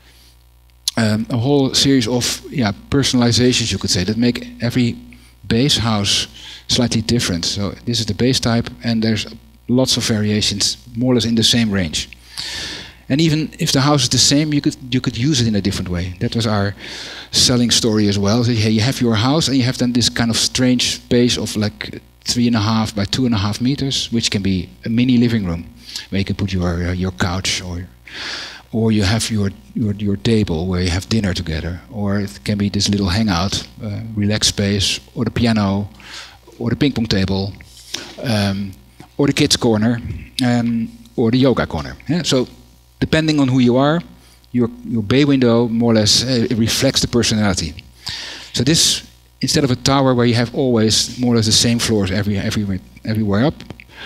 um, a whole series of yeah personalizations, you could say, that make every base house slightly different. So this is the base type, and there's lots of variations, more or less in the same range. And even if the house is the same, you could you could use it in a different way. That was our selling story as well. So you have your house, and you have then this kind of strange space of like three and a half by two and a half meters, which can be a mini living room, where you can put your uh, your couch, or or you have your, your your table where you have dinner together, or it can be this little hangout, uh, relaxed space, or the piano, or the ping pong table, um, or the kids corner, um, or the yoga corner. Yeah? So depending on who you are, your your bay window more or less uh, reflects the personality. So this, instead of a tower where you have always more or less the same floors every everywhere everywhere up,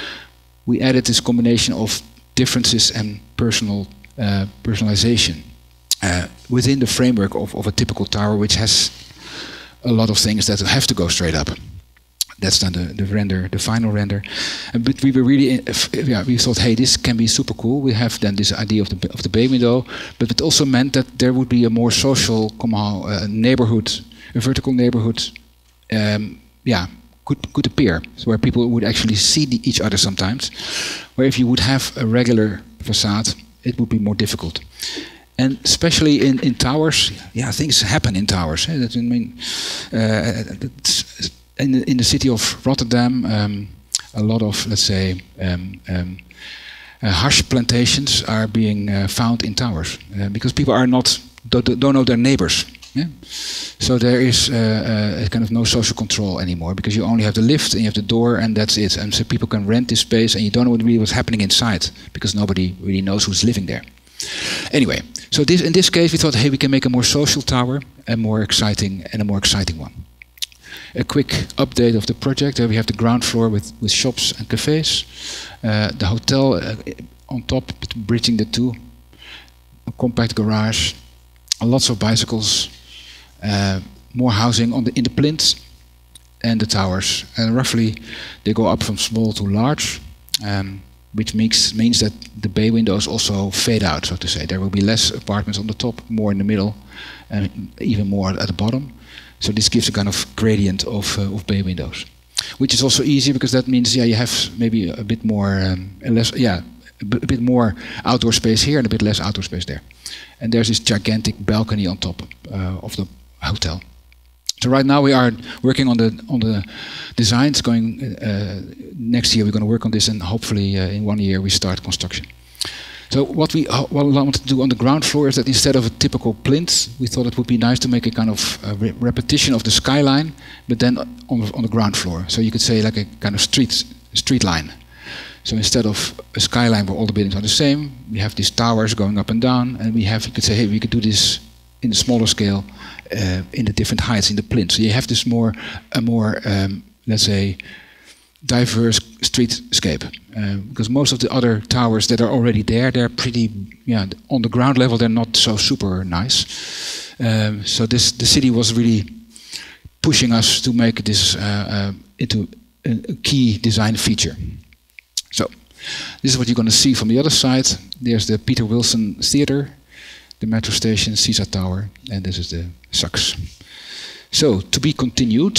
we added this combination of differences and personal uh, personalization uh, within the framework of, of a typical tower, which has a lot of things that have to go straight up. That's then the, the render, the final render. And but we were really, in, yeah, we thought, hey, this can be super cool. We have then this idea of the of the bay window, but it also meant that there would be a more social, somehow, uh, neighborhood, a vertical neighborhood, um, yeah, could could appear, so where people would actually see the, each other sometimes. Where if you would have a regular facade, it would be more difficult. And especially in, in towers, yeah, things happen in towers. Eh? That, I mean, uh, that's, in the, in the city of Rotterdam, um, a lot of, let's say, um, um, uh, hash plantations are being uh, found in towers uh, because people are not don't, don't know their neighbors. Yeah? So there is uh, uh, kind of no social control anymore, because you only have the lift and you have the door, and that's it. And so people can rent this space, and you don't know what really what's happening inside, because nobody really knows who's living there. Anyway, so this in this case we thought, hey, we can make a more social tower, a more exciting and a more exciting one. A quick update of the project. Uh, we have the ground floor with, with shops and cafes. Uh, the hotel uh, on top, bridging the two. A compact garage. Lots of bicycles. Uh, more housing on the, in the plinths and the towers. And roughly they go up from small to large. Um, which makes, means that the bay windows also fade out, so to say. There will be less apartments on the top, more in the middle, and even more at the bottom. So this gives a kind of gradient of, uh, of bay windows, which is also easy, because that means, yeah, you have maybe a bit more, um, a less, yeah, a, a bit more outdoor space here and a bit less outdoor space there. And there's this gigantic balcony on top uh, of the hotel. So right now we are working on the on the designs. Going uh, next year, we're going to work on this, and hopefully uh, in one year we start construction. So what we uh, what we want to do on the ground floor is that instead of a typical plinth, we thought it would be nice to make a kind of uh, re repetition of the skyline, but then on the, on the ground floor. So you could say like a kind of street street line. So instead of a skyline where all the buildings are the same, we have these towers going up and down, and we have, you could say, hey, we could do this in a smaller scale, uh, in the different heights in the plinth. So you have this more, a more, um, let's say, diverse streetscape. Uh, because most of the other towers that are already there, they're pretty, yeah, on the ground level, they're not so super nice. Um, so this, the city was really pushing us to make this uh, uh, into a, a key design feature. So this is what you're going to see from the other side. There's the Peter Wilson Theater, the metro station, Caesar Tower, and this is the Saks. So, to be continued.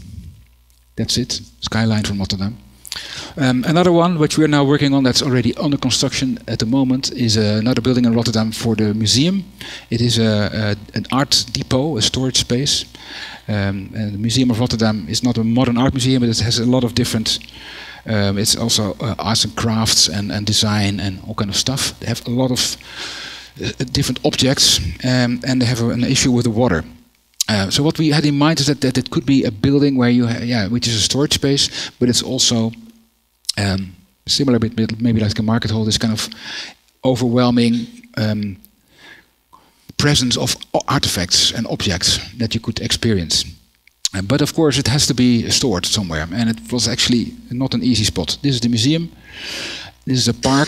That's it, skyline from Rotterdam. Um, another one which we're now working on, that's already under construction at the moment, is uh, another building in Rotterdam for the museum. It is a, a, an art depot, a storage space. Um, and the Museum of Rotterdam is not a modern art museum, but it has a lot of different, um, it's also uh, arts and crafts and, and design and all kind of stuff. They have a lot of uh, different objects, um, and they have a, an issue with the water. Uh, so what we had in mind is that, that it could be a building where you, yeah, which is a storage space, but it's also um, similar, bit maybe like a market hall. This kind of overwhelming um, presence of artifacts and objects that you could experience. Uh, but of course, it has to be stored somewhere, and it was actually not an easy spot. This is the museum. This is a park,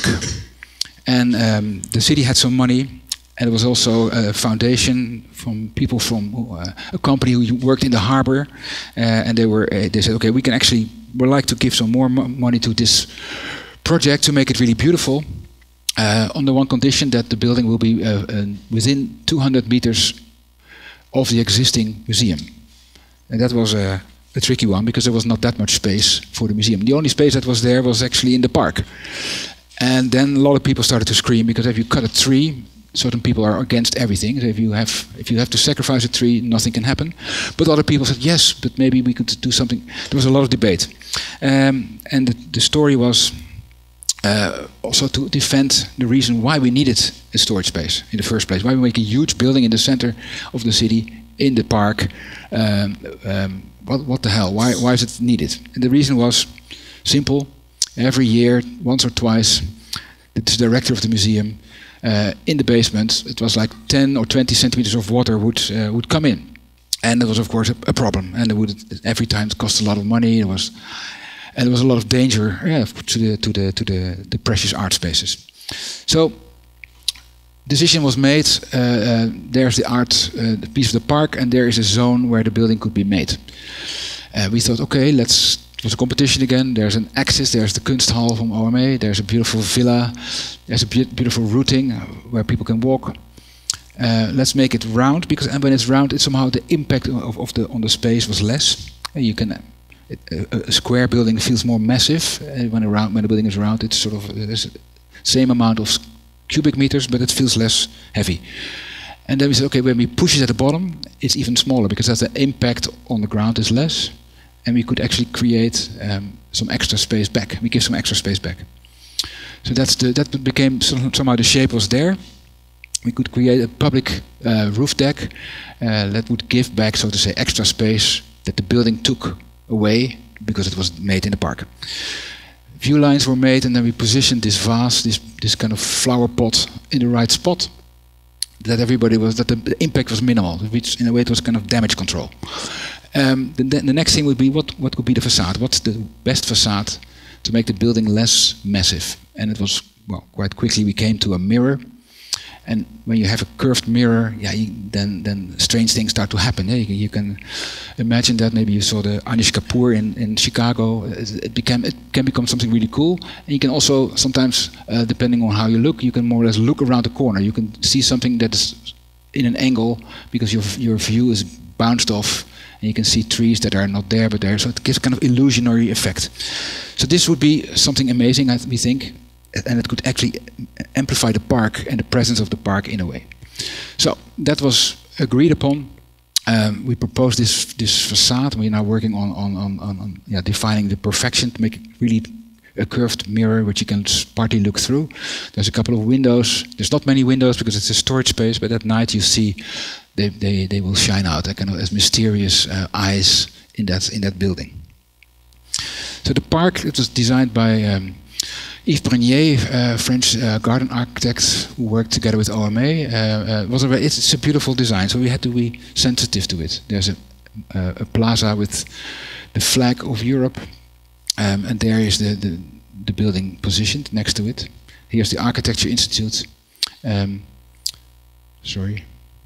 and um, the city had some money. And there was also a foundation from people from uh, a company who worked in the harbor, uh, and they were uh, they said, okay, we can actually would like to give some more mo money to this project to make it really beautiful, uh, on the one condition that the building will be uh, uh, within two hundred meters of the existing museum. And that was a, a tricky one, because there was not that much space for the museum. The only space that was there was actually in the park. And then a lot of people started to scream, because if you cut a tree, certain people are against everything. So if you have if you have to sacrifice a tree, nothing can happen. But other people said, yes, but maybe we could do something. There was a lot of debate. Um, and the, the story was uh, also to defend the reason why we needed a storage space in the first place. Why we make a huge building in the center of the city, in the park. Um, um, what, what the hell? Why, why is it needed? And the reason was simple. Every year, once or twice, the director of the museum, uh, in the basement, it was like ten or twenty centimeters of water would uh, would come in, and it was of course a, a problem. And it would every time it cost a lot of money. It was, and there was a lot of danger, yeah, to the to the to the, the precious art spaces. So, decision was made. Uh, uh, there's the art uh, the piece of the park, and there is a zone where the building could be made. Uh, we thought, okay, let's. It was a competition again. There's an axis. There's the Kunsthal from O M A. There's a beautiful villa. There's a be beautiful routing where people can walk. Uh, let's make it round, because and when it's round, it's somehow the impact of, of the on the space was less. And you can it, a, a square building feels more massive. And when around when the building is round, it's sort of the same amount of cubic meters, but it feels less heavy. And then we said, okay, when we push it at the bottom, it's even smaller, because that's the impact on the ground is less. And we could actually create um, some extra space back. We give some extra space back. So that's the, that became somehow the shape was there. We could create a public uh, roof deck uh, that would give back, so to say, extra space that the building took away because it was made in the park. View lines were made, and then we positioned this vase, this this kind of flower pot, in the right spot. That everybody was that the, the impact was minimal, which in a way it was kind of damage control. Um, the, the next thing would be what, what could be the facade? What's the best facade to make the building less massive? And it was, well, quite quickly we came to a mirror. And when you have a curved mirror, yeah, you, then then strange things start to happen. Yeah? You, can, you can imagine that maybe you saw the Anish Kapoor in, in Chicago. It, it, became, it can become something really cool. And you can also sometimes, uh, depending on how you look, you can more or less look around the corner. You can see something that is in an angle because your your view is bounced off. And you can see trees that are not there but there, so it gives kind of illusionary effect. So this would be something amazing, I th we think, and it could actually amplify the park and the presence of the park in a way. So that was agreed upon. Um, we proposed this this facade. We're now working on on on, on, on yeah, defining the perfection to make it really a curved mirror which you can partly look through. There's a couple of windows. There's not many windows because it's a storage space, but at night you see they they, they will shine out, kind of as mysterious uh, eyes in that in that building. So the park, it was designed by um, Yves Brenier, uh, French uh, garden architect who worked together with O M A. Uh, uh, was a, it's, it's a beautiful design, so we had to be sensitive to it. There's a, uh, a plaza with the flag of Europe. Um, and there is the, the, the building positioned next to it. Here's the Architecture Institute. Um, sorry.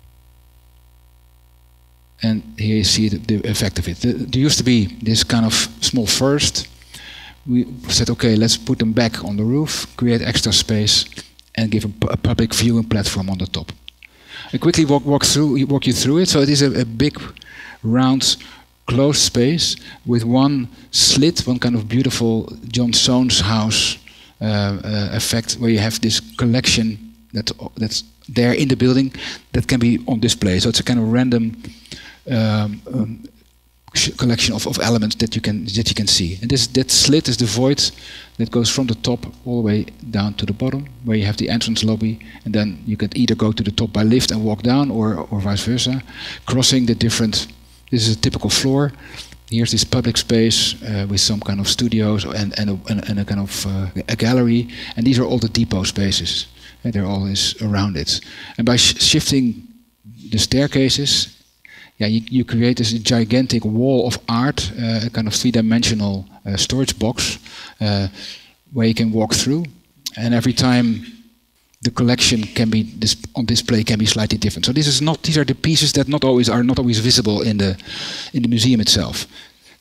And here you see the, the effect of it. The, there used to be this kind of small first. We said, okay, let's put them back on the roof, create extra space, and give a, a public viewing platform on the top. I quickly walk, walk, through, walk you through it. So it is a, a big, round, closed space with one slit, one kind of beautiful John Soane's house uh, uh, effect, where you have this collection that that's there in the building that can be on display. So it's a kind of random um, um, collection of, of elements that you can that you can see. And this that slit is the void that goes from the top all the way down to the bottom, where you have the entrance lobby, and then you can either go to the top by lift and walk down, or or vice versa, crossing the different. This is a typical floor. Here's this public space uh, with some kind of studios and, and, a, and, and a kind of uh, a gallery. And these are all the depot spaces. And they're always around it. And by sh shifting the staircases, yeah, you, you create this gigantic wall of art, uh, a kind of three-dimensional uh, storage box uh, where you can walk through. And every time the collection can be dis on display can be slightly different. So this is not; these are the pieces that not always are not always visible in the in the museum itself.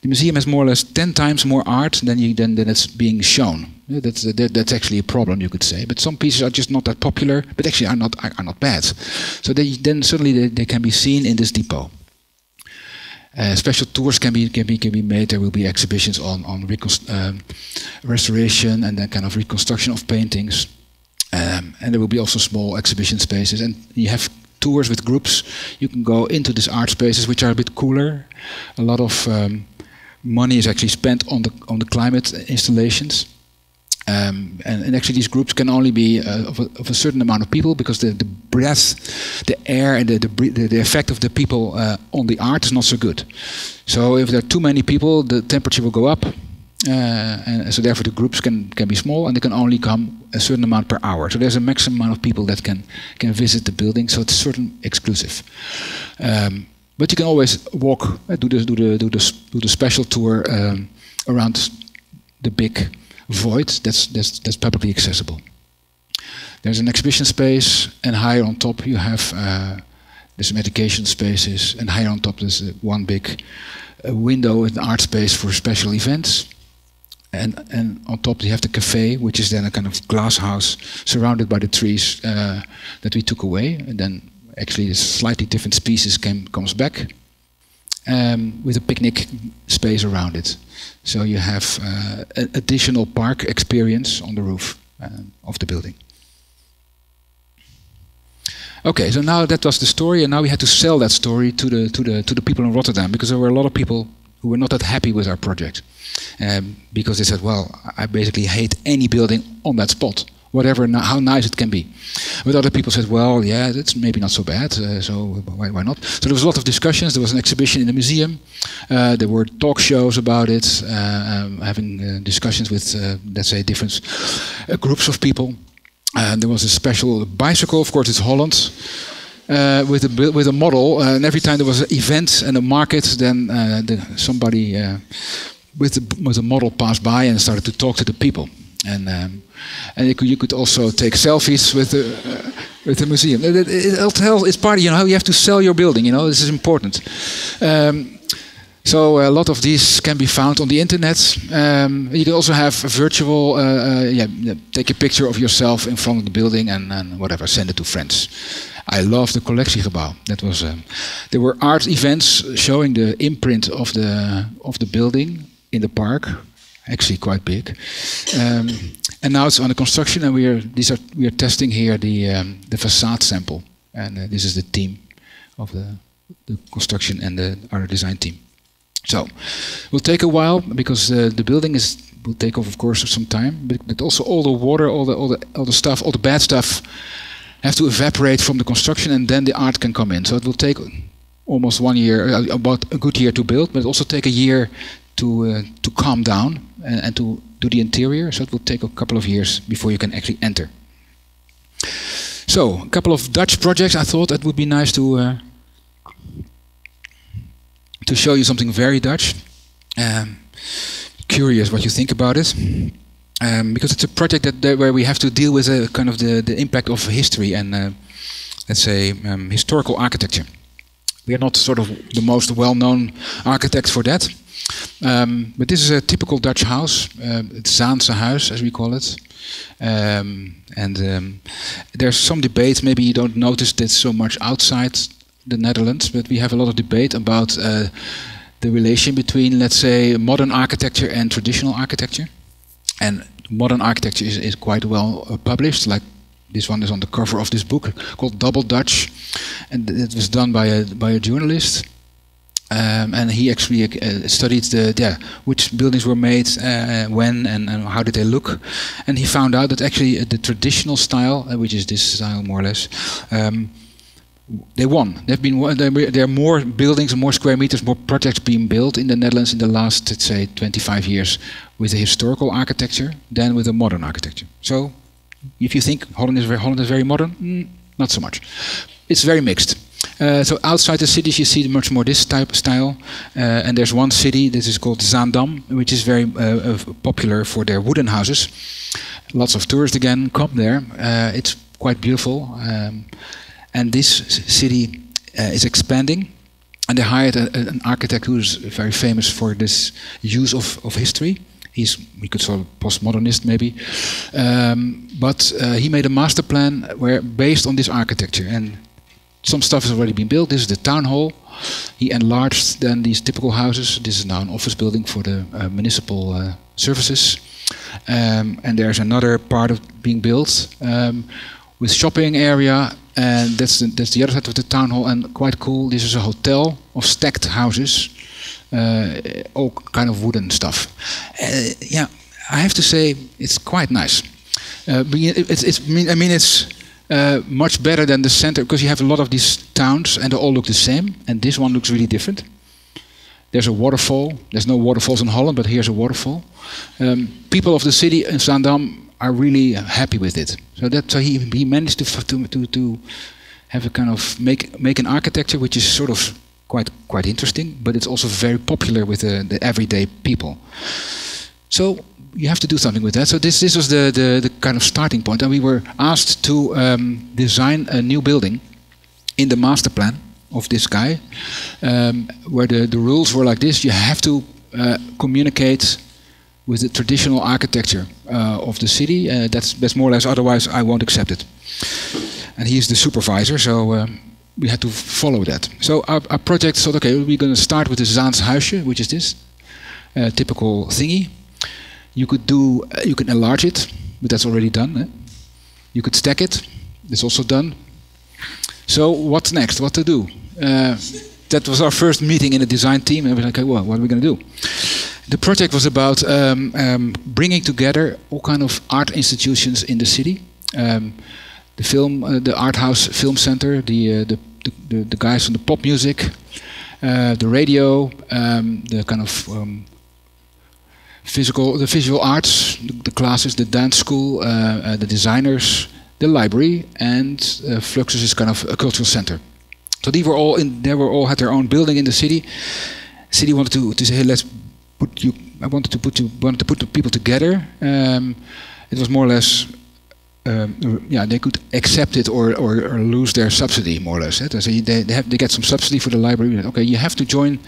the museum has more or less ten times more art than, you, than, than it's being shown. Yeah, that's, uh, that, that's actually a problem, you could say. But some pieces are just not that popular, but actually are not, are, are not bad. So they, then suddenly they, they can be seen in this depot. Uh, special tours can be can be can be made. There will be exhibitions on on um, restoration and then kind of reconstruction of paintings, um, and there will be also small exhibition spaces. And you have tours with groups. You can go into these art spaces, which are a bit cooler. A lot of um, money is actually spent on the on the climate installations. Um, and, and actually these groups can only be uh, of, a, of a certain amount of people, because the, the breath, the air and the, the, the effect of the people uh, on the art is not so good. So if there are too many people, the temperature will go up, uh, and so therefore the groups can, can be small, and they can only come a certain amount per hour. So there's a maximum amount of people that can, can visit the building, so it's certain exclusive. Um, but you can always walk, uh, do, the, do, the, do, the, do the special tour um, around the big void that's, that's, that's publicly accessible. There's an exhibition space, and higher on top you have uh, there's some education spaces, and higher on top there's uh, one big uh, window, an art space for special events. And, and on top you have the cafe, which is then a kind of glass house surrounded by the trees uh, that we took away. And then actually a slightly different species came, comes back. Um, with a picnic space around it. So you have uh, an additional park experience on the roof uh, of the building. Okay, so now that was the story, and now we had to sell that story to the to the to the people in Rotterdam, because there were a lot of people who were not that happy with our project, um, because they said, "Well, I basically hate any building on that spot, whatever, how nice it can be." But other people said, well, yeah, that's maybe not so bad, uh, so why, why not? So there was a lot of discussions. There was an exhibition in the museum. Uh, there were talk shows about it, uh, um, having uh, discussions with, uh, let's say, different uh, groups of people. And there was a special bicycle, of course, it's Holland, uh, with a with a model. Uh, and every time there was an event and a market, then uh, the, somebody uh, with the, with a model passed by and started to talk to the people. And um, and you could, you could also take selfies with the uh, with the museum. It, it, it, it's part of, you know, how you have to sell your building. You know, this is important. Um, so a lot of these can be found on the internet. Um, you can also have a virtual. Uh, uh, yeah, take a picture of yourself in front of the building and, and whatever. Send it to friends. I love the Collectiegebouw. That was. Um, there were art events showing the imprint of the of the building in the park. Actually quite big, um, and now it's under construction, and we are these are we are testing here the um, the facade sample, and uh, this is the team of the, the construction and the our design team. So it will take a while, because uh, the building is will take off, of course, some time, but, but also all the water, all the all the all the stuff, all the bad stuff, have to evaporate from the construction, and then the art can come in. So it will take almost one year, uh, about a good year to build, but it also take a year to uh, to calm down and, and to do the interior. So it will take a couple of years before you can actually enter. So a couple of Dutch projects. I thought it would be nice to uh, to show you something very Dutch. Um, curious what you think about it, um, because it's a project that, that where we have to deal with a kind of the the impact of history and uh, let's say um, historical architecture. We are not sort of the most well-known architects for that. Um, but this is a typical Dutch house. Uh, it's Zaanse huis, as we call it. Um, and um, there's some debate. Maybe you don't notice this so much outside the Netherlands, but we have a lot of debate about uh, the relation between, let's say, modern architecture and traditional architecture. And modern architecture is, is quite well uh, published. Like this one is on the cover of this book called Double Dutch, and it was done by a by a journalist. Um, and he actually uh, studied the yeah, which buildings were made, uh, when, and, and how did they look. And he found out that actually uh, the traditional style, uh, which is this style more or less, um, they won. They've been there are more buildings, more square meters, more projects being built in the Netherlands in the last, let's say, twenty-five years with the historical architecture than with the modern architecture. So, if you think Holland is very, Holland is very modern, mm, not so much. It's very mixed. Uh, so outside the cities you see much more this type of style, uh, and there's one city, this is called Zaandam, which is very uh, uh, popular for their wooden houses. Lots of tourists again come there. Uh, it's quite beautiful, um, and this city uh, is expanding. And they hired a, a, an architect who is very famous for this use of, of history. He's, we could call it postmodernist maybe. Um, but uh, he made a master plan where based on this architecture. And some stuff has already been built. This is the town hall. He enlarged then these typical houses. This is now an office building for the uh, municipal uh, services. Um, and there's another part of being built um, with shopping area. And that's the, that's the other side of the town hall. And quite cool, this is a hotel of stacked houses. Uh, all kind of wooden stuff. Uh, yeah, I have to say it's quite nice. Uh, it's, it's, I mean, it's uh, much better than the center because you have a lot of these towns and they all look the same. And this one looks really different. There's a waterfall. There's no waterfalls in Holland, but here's a waterfall. Um, people of the city in Zaandam are really happy with it. So that so he he managed to to to, to have a kind of make make an architecture which is sort of quite quite interesting, but it's also very popular with the, the everyday people. So you have to do something with that. So this this was the the, the kind of starting point, and we were asked to um, design a new building in the master plan of this guy, um, where the the rules were like this: you have to uh, communicate with the traditional architecture uh, of the city. Uh, that's that's more or less. Otherwise, I won't accept it. And he's the supervisor, so. Um, We had to follow that. So our, our project thought, okay, we're going to start with the Zaans huisje, which is this uh, typical thingy. You could do, uh, you can enlarge it, but that's already done. Eh? You could stack it. That's also done. So what's next? What to do? Uh, that was our first meeting in the design team, and we were like, okay, well, what are we going to do? The project was about um, um, bringing together all kind of art institutions in the city. Um, The film, uh, the art house film center, the, uh, the, the the guys from the pop music, uh, the radio, um, the kind of um, physical, the visual arts, the, the classes, the dance school, uh, uh, the designers, the library, and uh, Fluxus is kind of a cultural center. So they were all in. They were all had their own building in the city. The city wanted to to say, hey, let's put you. I wanted to put you wanted to put the people together. Um, it was more or less. Um, yeah, they could accept it or, or, or lose their subsidy, more or less. Eh? So they, they, have, they get some subsidy for the library. Okay, you have to join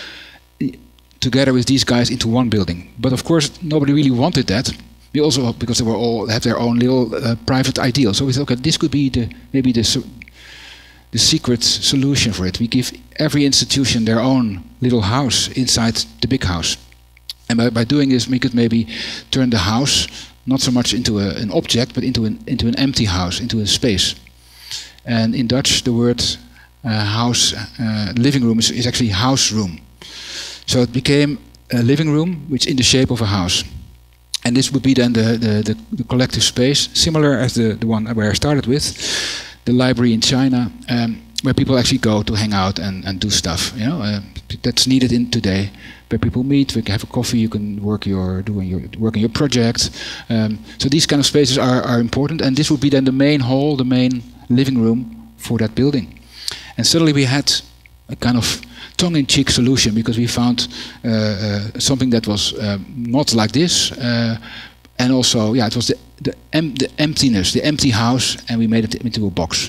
together with these guys into one building. But of course, nobody really wanted that. We also, because they were all have their own little uh, private ideal. So we thought, okay, this could be the maybe the the secret solution for it. We give every institution their own little house inside the big house, and by, by doing this, we could maybe turn the house. Not so much into a, an object, but into an into an empty house, into a space. And in Dutch, the word uh, house, uh, living room is, is actually house room. So it became a living room, which in the shape of a house. And this would be then the the, the, the collective space, similar as the the one where I started with, the library in China, um, where people actually go to hang out and, and do stuff. You know, uh, that's needed in today. Where people meet, we can have a coffee, you can work your doing your work on your project. Um, so these kind of spaces are, are important, and this would be then the main hall, the main living room for that building. And suddenly we had a kind of tongue-in-cheek solution because we found uh, uh, something that was uh, not like this, uh, and also yeah, it was the the, em the emptiness, the empty house, and we made it into a box.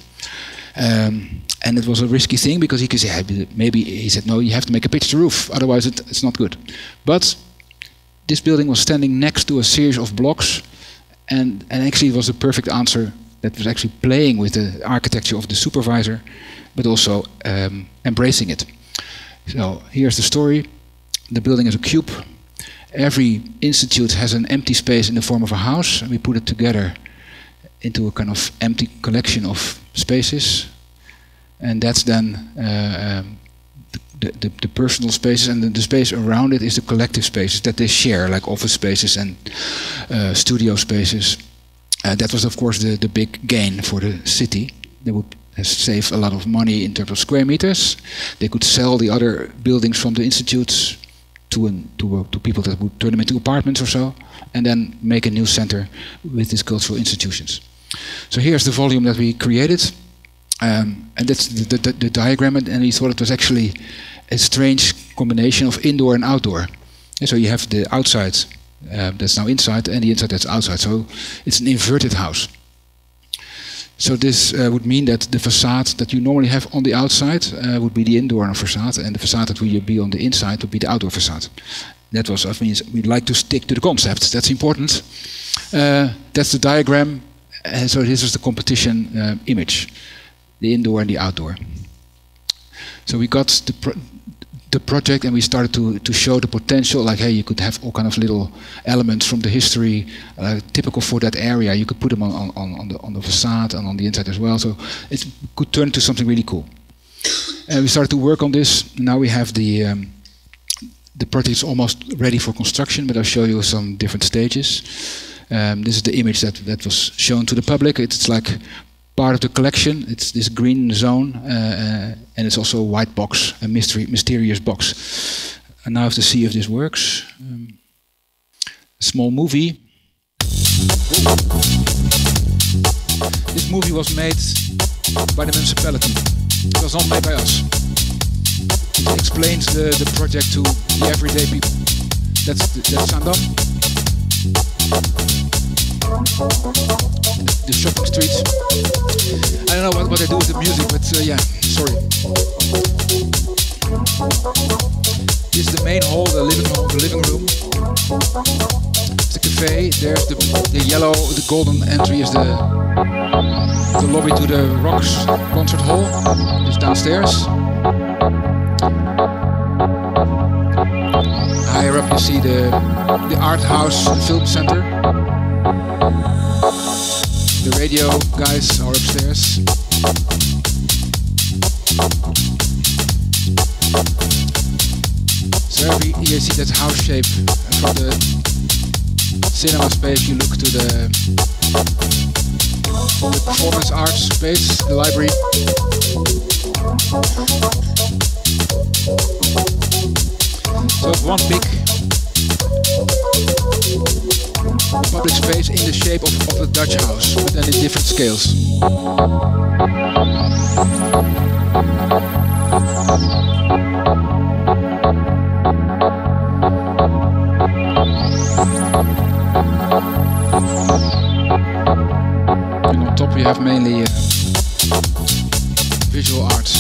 Um, and it was a risky thing because he could say, hey, maybe he said, no, you have to make a pitched roof, otherwise it, it's not good. But this building was standing next to a series of blocks, and, and actually it was a perfect answer that was actually playing with the architecture of the supervisor, but also um, embracing it. So here's the story. The building is a cube. Every institute has an empty space in the form of a house, and we put it together into a kind of empty collection of spaces, and that's then uh, um, the, the, the personal spaces, and the, the space around it is the collective spaces that they share, like office spaces and uh, studio spaces. Uh, that was, of course, the, the big gain for the city. They would save a lot of money in terms of square meters. They could sell the other buildings from the institutes to, an, to, uh, to people that would turn them into apartments or so, and then make a new center with these cultural institutions. So here's the volume that we created, um, and that's the, the, the diagram, and we thought it was actually a strange combination of indoor and outdoor. And so you have the outside uh, that's now inside, and the inside that's outside, so it's an inverted house. So this uh, would mean that the facade that you normally have on the outside uh, would be the indoor facade, and the facade that would be on the inside would be the outdoor facade. That was, I mean, we'd like to stick to the concept. That's important. Uh, that's the diagram. And so this is the competition uh, image, the indoor and the outdoor. So we got the pro the project, and we started to to show the potential. Like, hey, you could have all kind of little elements from the history, uh, typical for that area. You could put them on on on the on the facade and on the inside as well. So it could turn into something really cool. And we started to work on this. Now we have the um, the project is almost ready for construction, but I'll show you some different stages. Um, this is the image that that was shown to the public. It's like part of the collection. It's this green zone, uh, uh, and it's also a white box, a mystery, mysterious box. And now I have to see if this works. Um, a small movie. This movie was made by the municipality. It was not made by us. It explains the, the project to the everyday people. That's the, that's Zaandam. The shopping streets. I don't know what, what they do with the music, but uh, yeah, sorry. This is the main hall, the living hall, the living room. It's the cafe. There's the the yellow, the golden entry is the the lobby to the Rocks concert hall. It's downstairs. Higher up you see the the art house, the film center. The radio guys are upstairs. So every, you see that house shape. From the cinema space you look to the, the performance arts space, the library. So it's one big public space in the shape of, of a Dutch house, but then in different scales. And on top we have mainly uh, visual arts.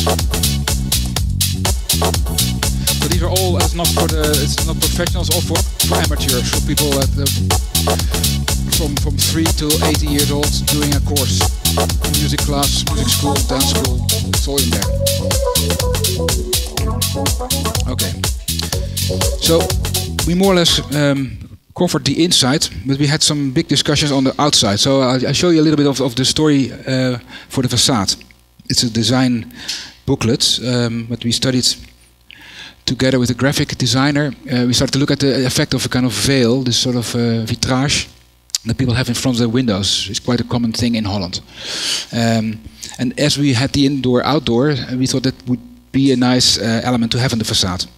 So these are all, it's not for the, it's not professionals, all for, for amateurs, for people that uh, from from three to eighty years old doing a course, music class, music school, dance school. It's all in there. Okay. So we more or less um, covered the inside, but we had some big discussions on the outside. So I'll, I'll show you a little bit of, of the story uh, for the facade. It's a design booklet, um, but we studied together with a graphic designer. Uh, we started to look at the effect of a kind of veil, this sort of uh, vitrage that people have in front of their windows. It's quite a common thing in Holland. Um, and as we had the indoor-outdoor, we thought that would be a nice uh, element to have in the facade.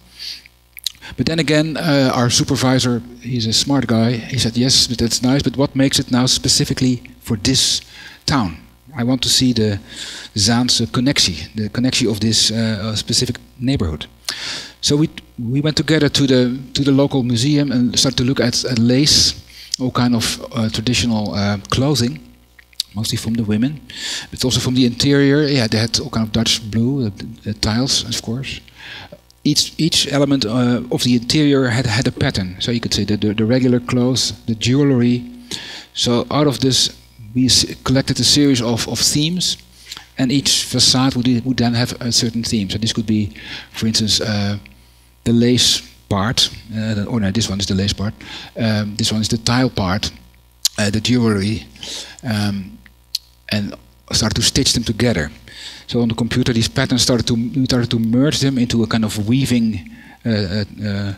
But then again, uh, our supervisor, he's a smart guy, he said, yes, but that's nice, but what makes it now specifically for this town? I want to see the Zaanse connectie, the connectie of this uh, specific neighborhood. So we we went together to the to the local museum and started to look at, at lace, all kind of uh, traditional uh, clothing, mostly from the women, but also from the interior. Yeah, they had all kind of Dutch blue, uh, the tiles, of course. Each each element uh, of the interior had had a pattern. So you could say the, the the regular clothes, the jewelry. So out of this, we collected a series of of themes. And each facade would, would then have a certain theme. So this could be, for instance, uh, the lace part. Uh, or no, this one is the lace part. Um, this one is the tile part, uh, the jewelry, um, and started to stitch them together. So on the computer, these patterns started to we started to merge them into a kind of weaving uh, uh, uh,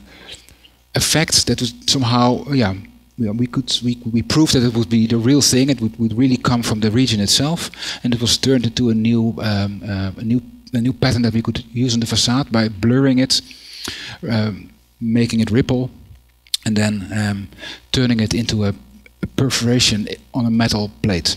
effect that was somehow, yeah. We could we we proved that it would be the real thing. It would, would really come from the region itself, and it was turned into a new um, uh, a new a new pattern that we could use on the facade by blurring it, um, making it ripple, and then um, turning it into a, a perforation on a metal plate.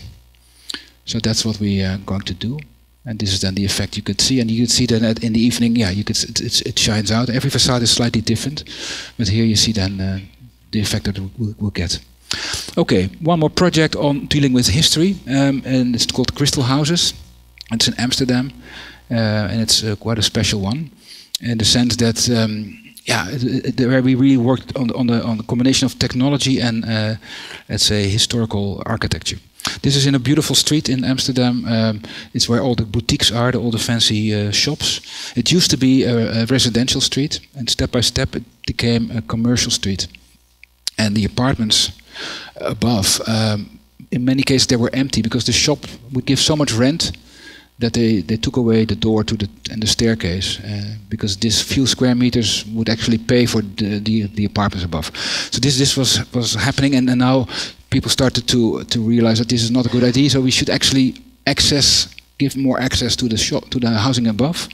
So that's what we are going to do, and this is then the effect you could see. And you could see that in the evening, yeah, you could it, it, it shines out. Every facade is slightly different, but here you see then. Uh, the effect that we'll, we'll get. Okay, one more project on dealing with history, um, and it's called Crystal Houses. It's in Amsterdam, uh, and it's uh, quite a special one, in the sense that, um, yeah, it, it, where we really worked on, on the on the combination of technology and, uh, let's say, historical architecture. This is in a beautiful street in Amsterdam. Um, it's where all the boutiques are, the, all the fancy uh, shops. It used to be a, a residential street, and step by step it became a commercial street. And the apartments above, um, in many cases, they were empty because the shop would give so much rent that they, they took away the door to the and the staircase uh, because this few square meters would actually pay for the the, the apartments above. So this this was was happening, and, and now people started to to realize that this is not a good idea. So we should actually access, give more access to the shop, to the housing above,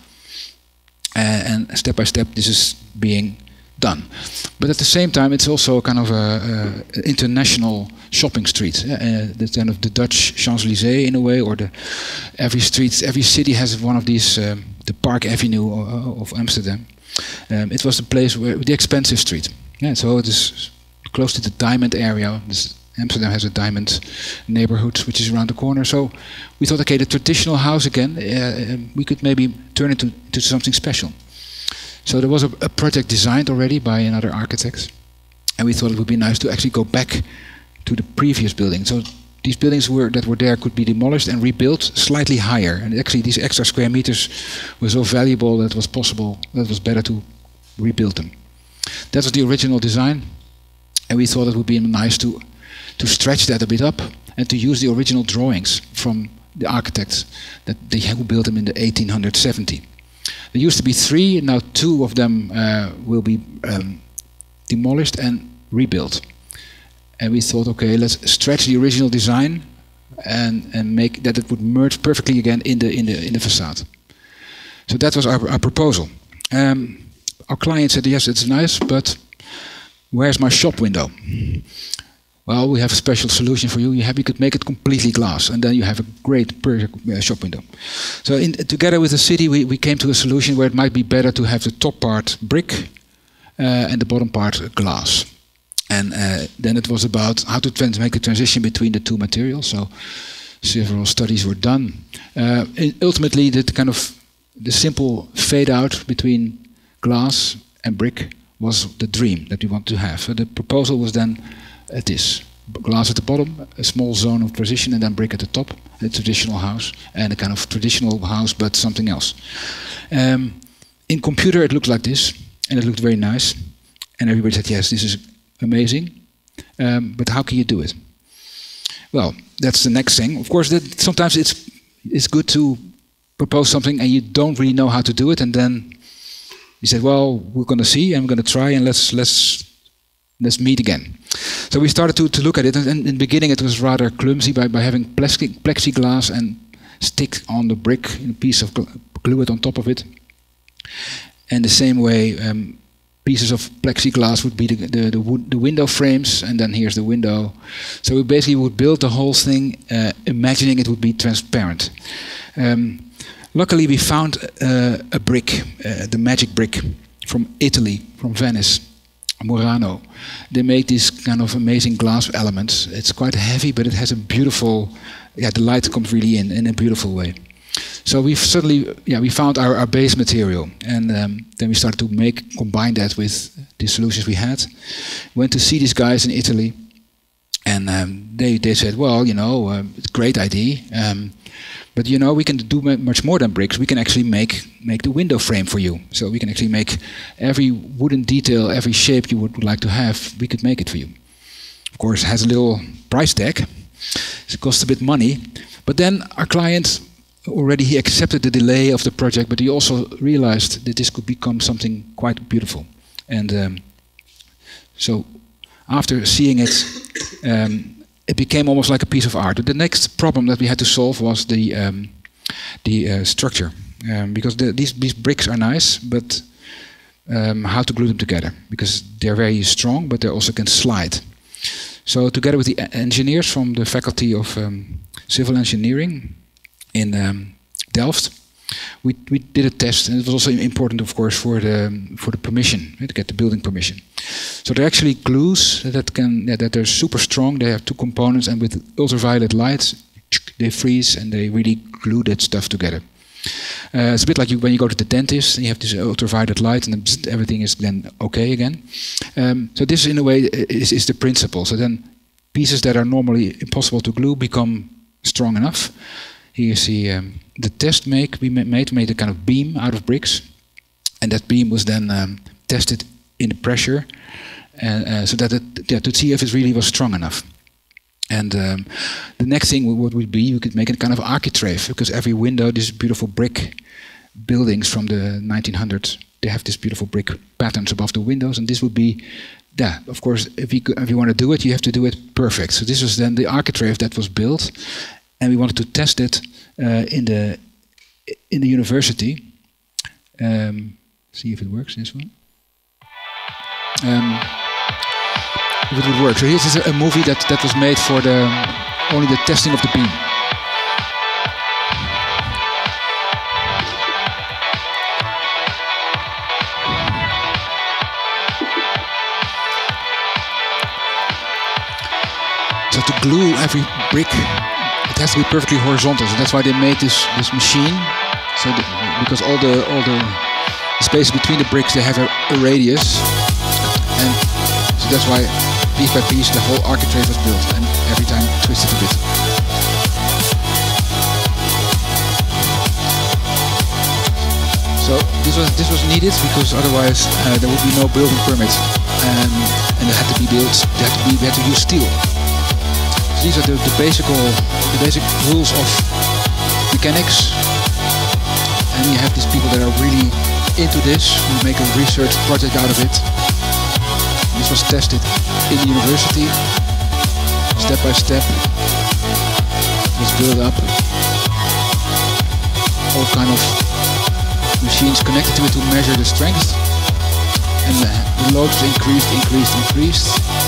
uh, and step by step this is being done. But at the same time, it's also a kind of a, a international shopping street. Uh, the kind of the Dutch Champs-Élysées in a way, or the every street, every city has one of these. Um, the Park Avenue of, of Amsterdam. Um, it was the place where the expensive street. Yeah, so it is close to the diamond area. This, Amsterdam has a diamond neighborhood which is around the corner. So we thought, okay, the traditional house again, uh, we could maybe turn it into, into something special. So there was a, a project designed already by another architect, and we thought it would be nice to actually go back to the previous building. So these buildings were, that were there could be demolished and rebuilt slightly higher. And actually these extra square meters were so valuable that it was possible, that it was better to rebuild them. That was the original design, and we thought it would be nice to, to stretch that a bit up and to use the original drawings from the architects that they who built them in the eighteen seventy. There used to be three, and now two of them uh, will be um, demolished and rebuilt. And we thought, okay, let's stretch the original design and and make that it would merge perfectly again in the in the in the facade. So that was our, our proposal. Um, our client said, yes, it's nice, but where's my shop window? Well, we have a special solution for you. You have, you could make it completely glass, and then you have a great perfect uh, shop window. So in, together with the city, we, we came to a solution where it might be better to have the top part brick uh, and the bottom part glass. And uh, then it was about how to trans make a transition between the two materials. So several studies were done. Uh, ultimately, the kind of the simple fade out between glass and brick was the dream that we want to have. So the proposal was then at this: glass at the bottom, a small zone of transition, and then brick at the top. A traditional house, and a kind of traditional house, but something else. Um, in computer, it looked like this, and it looked very nice. And everybody said, yes, this is amazing, um, but how can you do it? Well, that's the next thing. Of course, that sometimes it's it's good to propose something and you don't really know how to do it, and then you said, well, we're going to see, and we're going to try, and let's let's let's meet again. So we started to to look at it, and in the beginning it was rather clumsy by by having plastic plexiglass and stick on the brick in a piece of glue it on top of it, and the same way. Um, Pieces of plexiglass would be the, the, the, wood, the window frames, and then here's the window. So we basically would build the whole thing, uh, imagining it would be transparent. Um, luckily, we found uh, a brick, uh, the magic brick, from Italy, from Venice, Murano. They made these kind of amazing glass elements. It's quite heavy, but it has a beautiful, yeah, the light comes really in in a beautiful way. So we've suddenly, yeah, we found our, our base material, and um, then we started to make, combine that with the solutions we had. Went to see these guys in Italy, and um, they they said, well, you know, um, it's a great idea, um, but you know, we can do much more than bricks. We can actually make make the window frame for you. So we can actually make every wooden detail, every shape you would like to have. We could make it for you. Of course, it has a little price tag. It costs a bit money, but then our client. Already he accepted the delay of the project, but he also realized that this could become something quite beautiful. And um, so after seeing it, um, it became almost like a piece of art. But the next problem that we had to solve was the, um, the uh, structure. Um, because the, these, these bricks are nice, but um, how to glue them together. Because they're very strong, but they also can slide. So together with the engineers from the Faculty of um, Civil Engineering, in um, Delft, we we did a test, and it was also important, of course, for the for the permission, right, to get the building permission. So So they're actually glues that can yeah, that are super strong. They have two components, and with ultraviolet light, they freeze and they really glue that stuff together. Uh, it's a bit like you, when you go to the dentist and you have this ultraviolet light, and then everything is then okay again. Um, so this, in a way, is, is the principle. So then pieces that are normally impossible to glue become strong enough. Here you see um, the test make we made made a kind of beam out of bricks, and that beam was then um, tested in the pressure, uh, uh, so that it, yeah, to see if it really was strong enough. And um, the next thing would, would be you could make a kind of architrave, because every window, these beautiful brick buildings from the nineteen hundreds, they have these beautiful brick patterns above the windows, and this would be, yeah, of course, if you, if you want to do it, you have to do it perfect. So this was then the architrave that was built, and we wanted to test it uh, in the in the university. Um, see if it works, this one. Um, if it would work. So here's a, a movie that, that was made for the only the testing of the beam. So to glue every brick, it has to be perfectly horizontal. So that's why they made this this machine. So the, because all the all the space between the bricks, they have a, a radius, and so that's why piece by piece the whole architrave was built, and every time twisted a bit. So this was this was needed because otherwise uh, there would be no building permit, and and it had to be built. They had to be we had to use steel. So these are the the basic the basic rules of mechanics, and you have these people that are really into this. We make a research project out of it. This was tested in the university, step by step. It was built up. All kind of machines connected to it to measure the strength, and the, the load was increased, increased, increased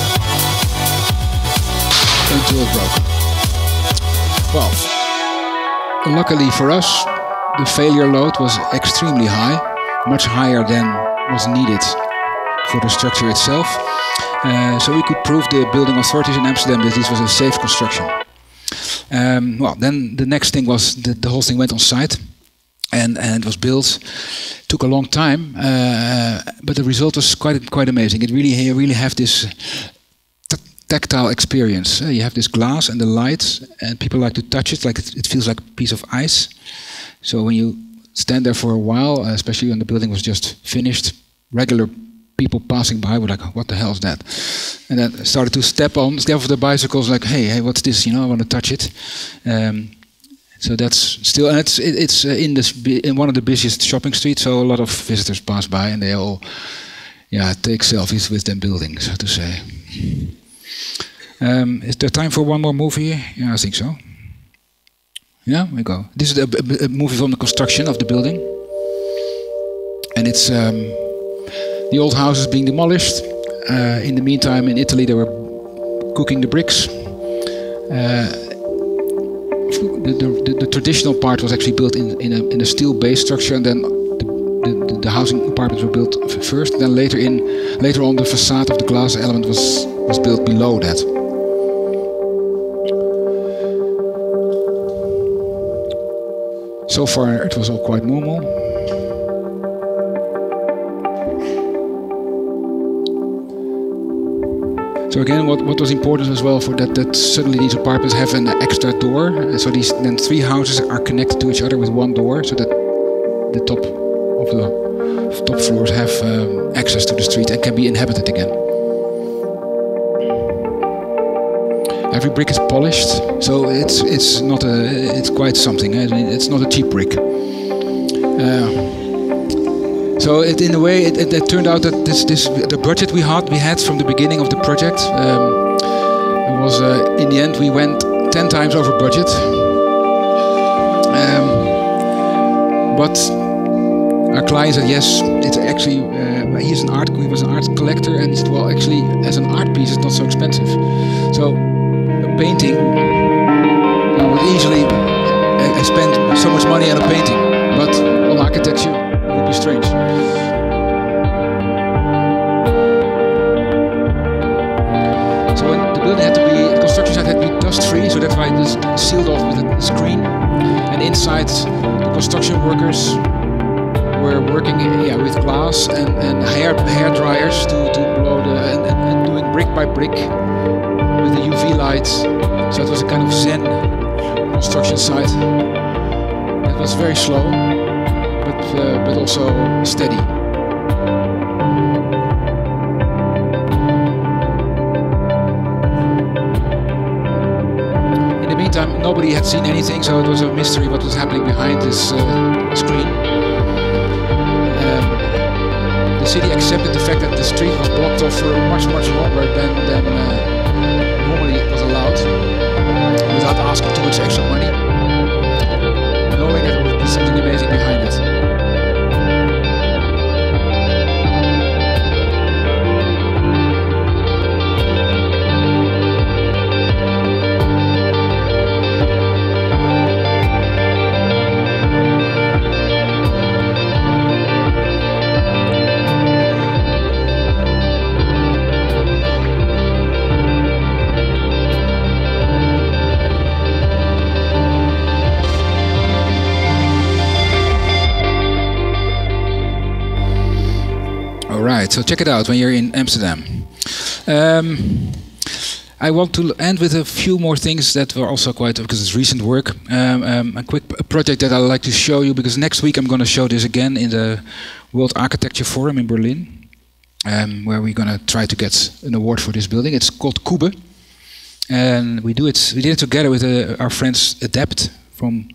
until it broke. Well, luckily for us, the failure load was extremely high, much higher than was needed for the structure itself. Uh, so we could prove the building authorities in Amsterdam that this was a safe construction. Um, well, then the next thing was that the whole thing went on site, and, and it was built. It took a long time, uh, but the result was quite quite amazing. It really you really have this tactile experience. Uh, you have this glass and the light, and people like to touch it, like it, it feels like a piece of ice. So when you stand there for a while, uh, especially when the building was just finished, regular people passing by were like, "What the hell is that?" And then started to step on, step off the bicycles, like, "Hey, hey, what's this? You know, I want to touch it." Um, so that's still, and it's it, it's uh, in this in one of the busiest shopping streets. So a lot of visitors pass by, and they all, yeah, take selfies with them building, so to say. Um, is there time for one more movie? Yeah, I think so. Yeah, we go. This is a, a, a movie from the construction of the building, and it's um, the old house is being demolished. Uh, in the meantime, in Italy, they were cooking the bricks. Uh, the, the, the traditional part was actually built in, in, a, in a steel-based structure, and then the, the, the housing apartments were built first. Then later, in later on, the facade of the glass element was was built below that. So far, it was all quite normal. So again, what, what was important as well for that, that suddenly these apartments have an extra door. And so these then three houses are connected to each other with one door, so that the top of the top floors have um, access to the street and can be inhabited again. Every brick is polished, so it's it's not a it's quite something. I mean, it's not a cheap brick. Uh, so it, in a way, it, it, it turned out that this this the budget we had we had from the beginning of the project um, it was uh, in the end we went ten times over budget. Um, but our client said yes, it's actually uh, he's an art he was an art collector, and he said, well, actually as an art piece it's not so expensive. So painting, I would easily uh, spend so much money on a painting, but on architecture it would be strange. building had to be, the construction site had to be dust-free, so that's why it is sealed off with a screen. And inside, the construction workers were working yeah, with glass and, and hair hair dryers to, to blow the and, and, and doing brick by brick with the U V lights. So it was a kind of Zen construction site. It was very slow, but uh, but also steady. In the meantime, nobody had seen anything, so it was a mystery what was happening behind this uh, screen. The city accepted the fact that the street was blocked off for much, much longer than, than uh, normally it was allowed, without asking too much extra money, knowing that there would be something amazing behind it. So check it out when you're in Amsterdam. Um, I want to end with a few more things that were also quite, because it's recent work. Um, um, a quick a project that I'd like to show you, because next week I'm going to show this again in the World Architecture Forum in Berlin, um, where we're going to try to get an award for this building. It's called Kube, and we do it. We did it together with uh, our friends Adept from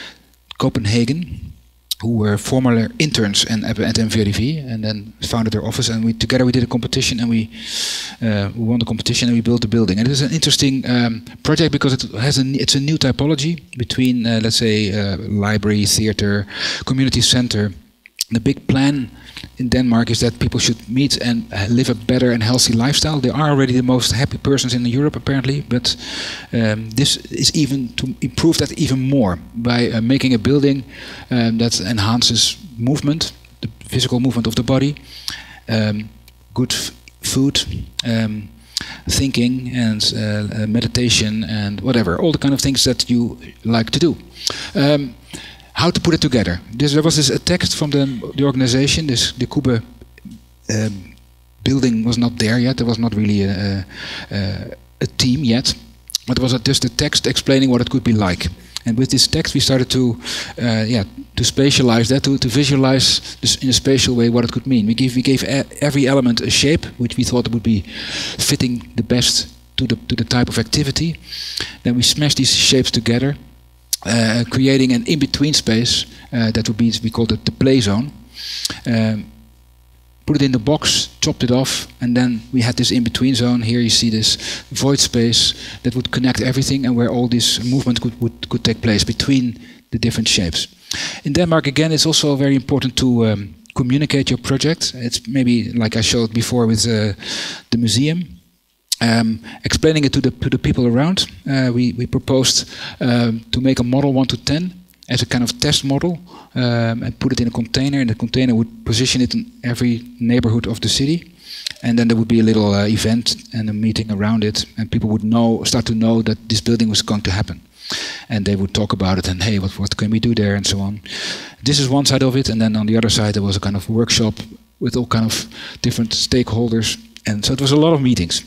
Copenhagen, who were former interns and at M V R D V, and then founded their office, and we together we did a competition, and we, uh, we won the competition, and we built the building. And it is an interesting um, project because it has a it's a new typology between uh, let's say uh, library, theater, community center. The big plan in Denmark is that people should meet and live a better and healthy lifestyle. They are already the most happy persons in Europe, apparently, but um, this is even to improve that even more by uh, making a building um, that enhances movement, the physical movement of the body, um, good f food, um, thinking and uh, uh, meditation and whatever, all the kind of things that you like to do. Um, How to put it together? This, there was this a text from the, the organization. This the Kube um, building was not there yet. There was not really a, a, a team yet, but it was a, just a text explaining what it could be like. And with this text, we started to, uh, yeah, to spatialize that, to, to visualize this in a spatial way what it could mean. We gave we gave a, every element a shape, which we thought would be fitting the best to the to the type of activity. Then we smashed these shapes together. Uh, creating an in-between space uh, that would be, we called it the play zone. Um, put it in the box, chopped it off, and then we had this in-between zone. Here you see this void space that would connect everything, and where all this movement could, would, could take place between the different shapes. In Denmark, again, it's also very important to um, communicate your project. It's maybe like I showed before with uh, the museum. Um, explaining it to the to the people around, uh, we we proposed um, to make a model one to ten as a kind of test model, um, and put it in a container, and the container would position it in every neighborhood of the city, and then there would be a little uh, event and a meeting around it, and people would know start to know that this building was going to happen, and they would talk about it and hey, what what can we do there and so on. This is one side of it, and then on the other side there was a kind of workshop with all kind of different stakeholders, and so it was a lot of meetings.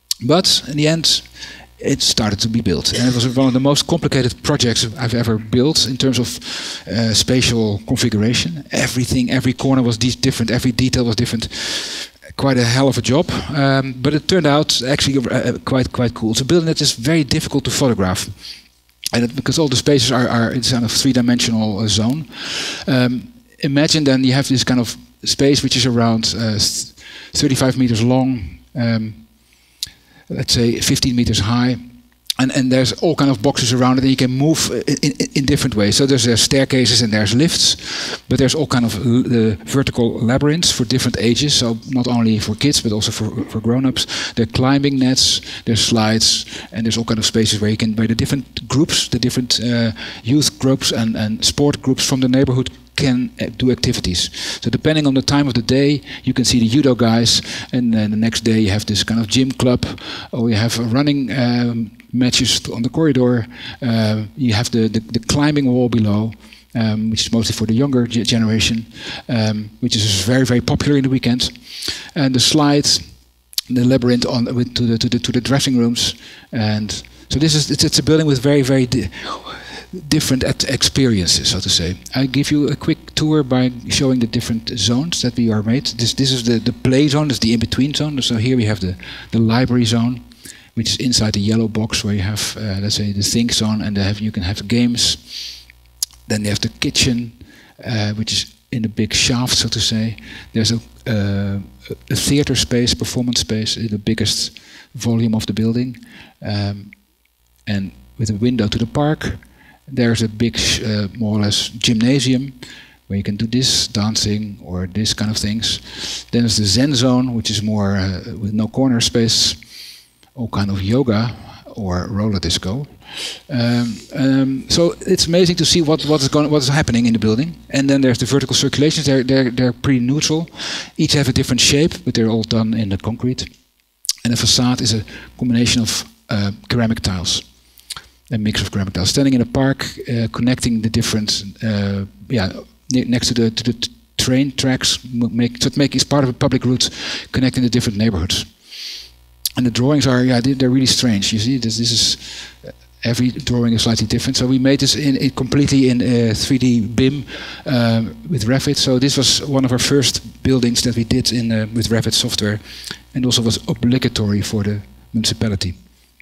But in the end, it started to be built. And it was one of the most complicated projects I've ever built in terms of uh, spatial configuration. Everything, every corner was different, every detail was different. Quite a hell of a job. Um, but it turned out actually uh, quite quite cool. It's a building that is very difficult to photograph. And it, because all the spaces are, are in kind of three-dimensional uh, zone. Um, imagine then you have this kind of space which is around uh, thirty-five meters long, um, let's say fifteen meters high, and, and there's all kind of boxes around it, and you can move in, in, in different ways. So there's, there's staircases and there's lifts, but there's all kind of uh, vertical labyrinths for different ages, so not only for kids but also for, for grown-ups. There are climbing nets, there's slides, and there's all kind of spaces where you can, where the different groups, the different uh, youth groups and, and sport groups from the neighborhood can uh, do activities. So depending on the time of the day, you can see the judo guys, and then the next day you have this kind of gym club, or you have running um, matches on the corridor. Uh, you have the, the, the climbing wall below, um, which is mostly for the younger ge generation, um, which is very, very popular in the weekends. And the slides, the labyrinth on with, to the to the to the dressing rooms, and so this is it's, it's a building with very, very di different experiences, so to say. I give you a quick tour by showing the different zones that we are made. This this is the the play zone, this is the in-between zone. So here we have the the library zone, which is inside the yellow box, where you have uh, let's say the think zone, and they have, you can have games. Then you have the kitchen, uh, which is in a big shaft, so to say. There's a, uh, a theater space, performance space, in the biggest volume of the building, um, and with a window to the park. There's a big, uh, more or less, gymnasium where you can do this, dancing or this kind of things. Then there's the Zen zone, which is more uh, with no corner space, all kind of yoga or roller disco. Um, um, so it's amazing to see what what is going, what is happening in the building. And then there's the vertical circulations. They're they're they're pretty neutral. Each have a different shape, but they're all done in the concrete. And the facade is a combination of uh, ceramic tiles. A mix of ceramic tiles, standing in a park, uh, connecting the different, uh, yeah, ne next to the to the t train tracks, make so it make it's part of a public route, connecting the different neighborhoods. And the drawings are, yeah, they're really strange. You see, this this is uh, every drawing is slightly different. So we made this in it completely in uh, three D B I M uh, with Revit. So this was one of our first buildings that we did in uh, with Revit software, and also was obligatory for the municipality.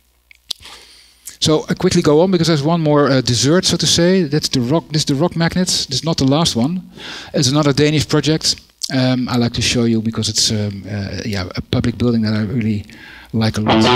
So I quickly go on because there's one more uh, dessert, so to say. That's the rock. This is the rock magnets. This is not the last one. It's another Danish project. Um, I like to show you because it's um, uh, yeah a public building that I really like a lot.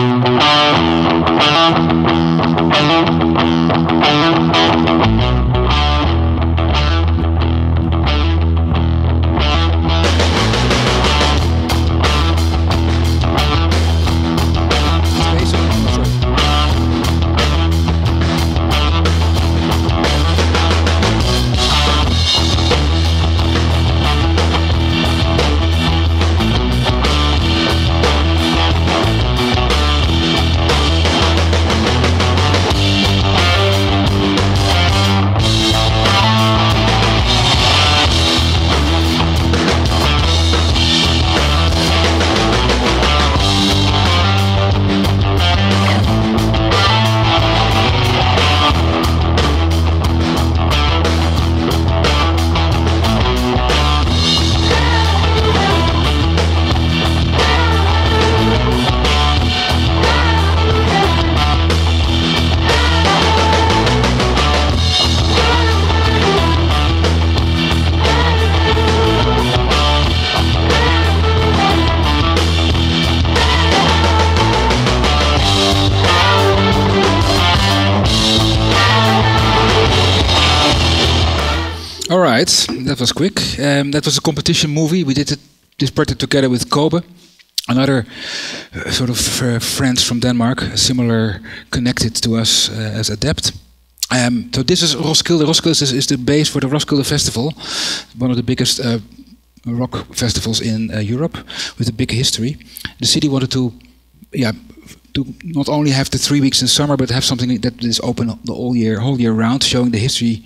All right, that was quick. Um, that was a competition movie. We did it, this project together with Kobe, another uh, sort of uh, friends from Denmark, similar connected to us uh, as Adept. Um, so this is Roskilde. Roskilde is, is the base for the Roskilde Festival, one of the biggest uh, rock festivals in uh, Europe, with a big history. The city wanted to, yeah, to not only have the three weeks in summer, but have something that is open the whole year, whole year round, showing the history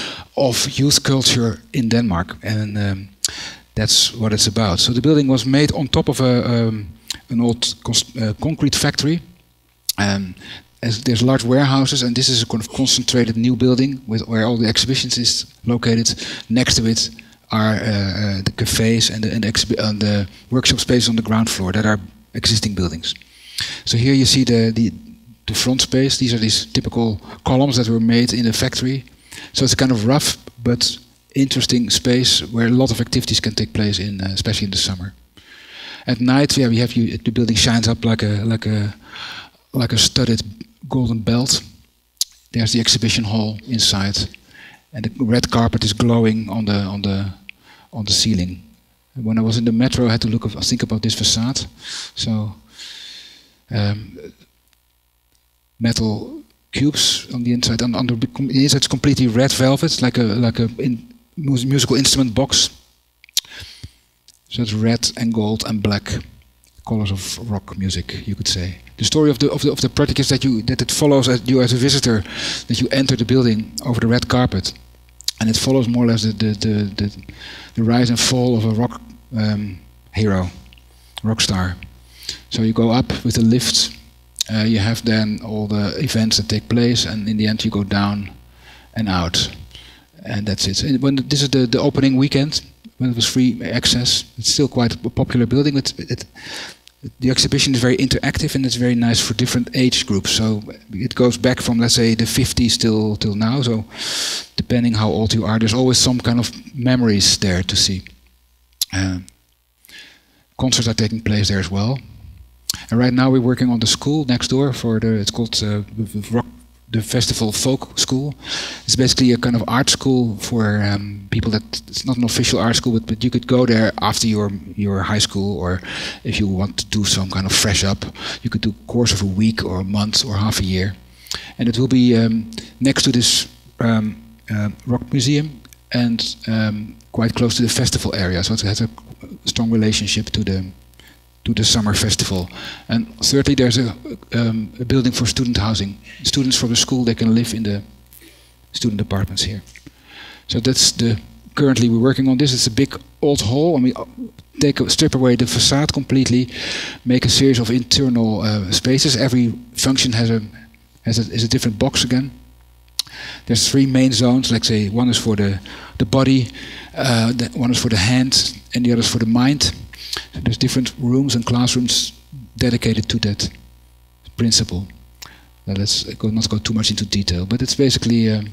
of youth culture in Denmark, and um, that's what it's about. So the building was made on top of a um, an old uh, concrete factory. Um, as there's large warehouses, and this is a kind of concentrated new building with where all the exhibitions is located. Next to it are uh, uh, the cafes and the, and, the and the workshop spaces on the ground floor that are existing buildings. So here you see the, the the front space. These are these typical columns that were made in the factory. So it's a kind of rough but interesting space where a lot of activities can take place in, uh, especially in the summer. At night, yeah, we have you. The building shines up like a like a like a studded golden belt. There's the exhibition hall inside, and the red carpet is glowing on the on the on the ceiling. And when I was in the metro, I had to look of, think about this facade. So um, metal cubes on the inside. On, on the, the inside, it's completely red velvet, like a like a in, mus musical instrument box. So it's red and gold and black, colors of rock music, you could say. The story of the of the of the project is that you that it follows as you as a visitor, that you enter the building over the red carpet, and it follows more or less the the the, the, the rise and fall of a rock um, hero, rock star. So you go up with the lift. Uh, you have then all the events that take place, and in the end you go down and out, and that's it. And when this is the the opening weekend, when it was free access, it's still quite a popular building. It, it, the exhibition is very interactive, and it's very nice for different age groups. So it goes back from, let's say, the fifties till till now. So depending how old you are, there's always some kind of memories there to see. Uh, concerts are taking place there as well. And right now we're working on the school next door for the, it's called uh, Rock, the Festival Folk School. It's basically a kind of art school for um, people that, it's not an official art school, but, but you could go there after your, your high school, or if you want to do some kind of fresh up, you could do a course of a week or a month or half a year. And it will be um, next to this um, uh, rock museum, and um, quite close to the festival area. So it has a strong relationship to the to the summer festival. And thirdly, there's a, um, a building for student housing. Students from the school, they can live in the student apartments here. So that's the, currently we're working on this. It's a big old hall, and we take a, strip away the facade completely, make a series of internal uh, spaces. Every function has a, has a, is a different box again. There's three main zones, like say, one is for the, the body, uh, the, one is for the hand, and the other is for the mind. So there's different rooms and classrooms dedicated to that principle. Now let's go, not go too much into detail, but it's basically uh,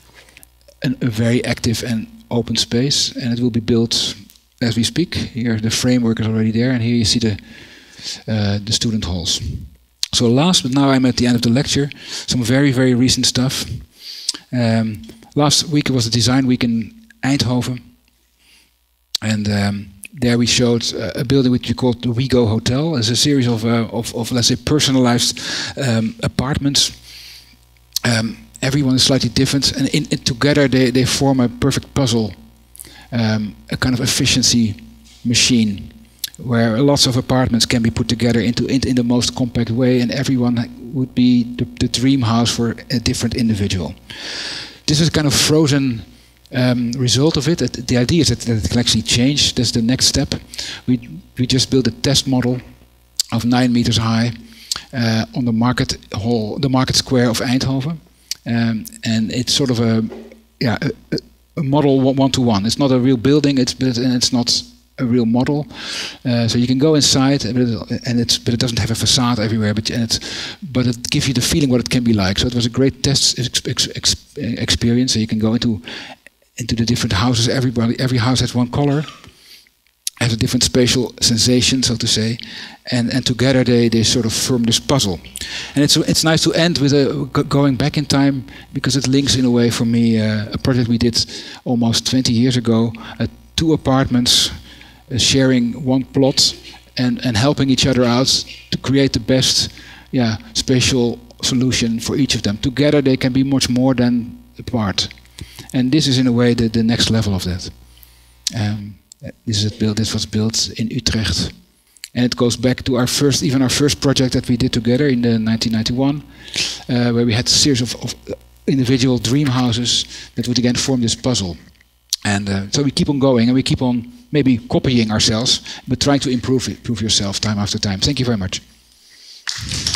an, a very active and open space, and it will be built as we speak. Here the framework is already there, and here you see the, uh, the student halls. So last, but now I'm at the end of the lecture, some very, very recent stuff. Um, last week it was the design week in Eindhoven, and um, there we showed uh, a building which we called the We Go Hotel. It's a series of, uh, of, of, let's say, personalized um, apartments. Um, everyone is slightly different, and in, in together they, they form a perfect puzzle, um, a kind of efficiency machine, where lots of apartments can be put together into in, in the most compact way, and everyone would be the, the dream house for a different individual. This is a kind of frozen Um, result of it. it. The idea is that, that it can actually change. That's the next step. We we just built a test model of nine meters high uh, on the market hall, the market square of Eindhoven, um, and it's sort of a yeah a, a model one to one. It's not a real building. It's but and it's not a real model. Uh, so you can go inside, and it's but it doesn't have a facade everywhere. But and it's but it gives you the feeling what it can be like. So it was a great test ex ex ex experience. So you can go into into the different houses. Everybody, every house has one color, has a different spatial sensation, so to say, and and together they they sort of form this puzzle. And it's it's nice to end with a going back in time, because it links in a way for me uh, a project we did almost twenty years ago. Uh, two apartments uh, sharing one plot and and helping each other out to create the best yeah spatial solution for each of them. Together they can be much more than apart. And this is in a way the, the next level of that. Um, this is it built. This was built in Utrecht, and it goes back to our first, even our first project that we did together in the nineteen ninety-one, uh, where we had a series of, of individual dream houses that would again form this puzzle. And uh, so we keep on going, and we keep on maybe copying ourselves, but trying to improve it, improve yourself time after time. Thank you very much.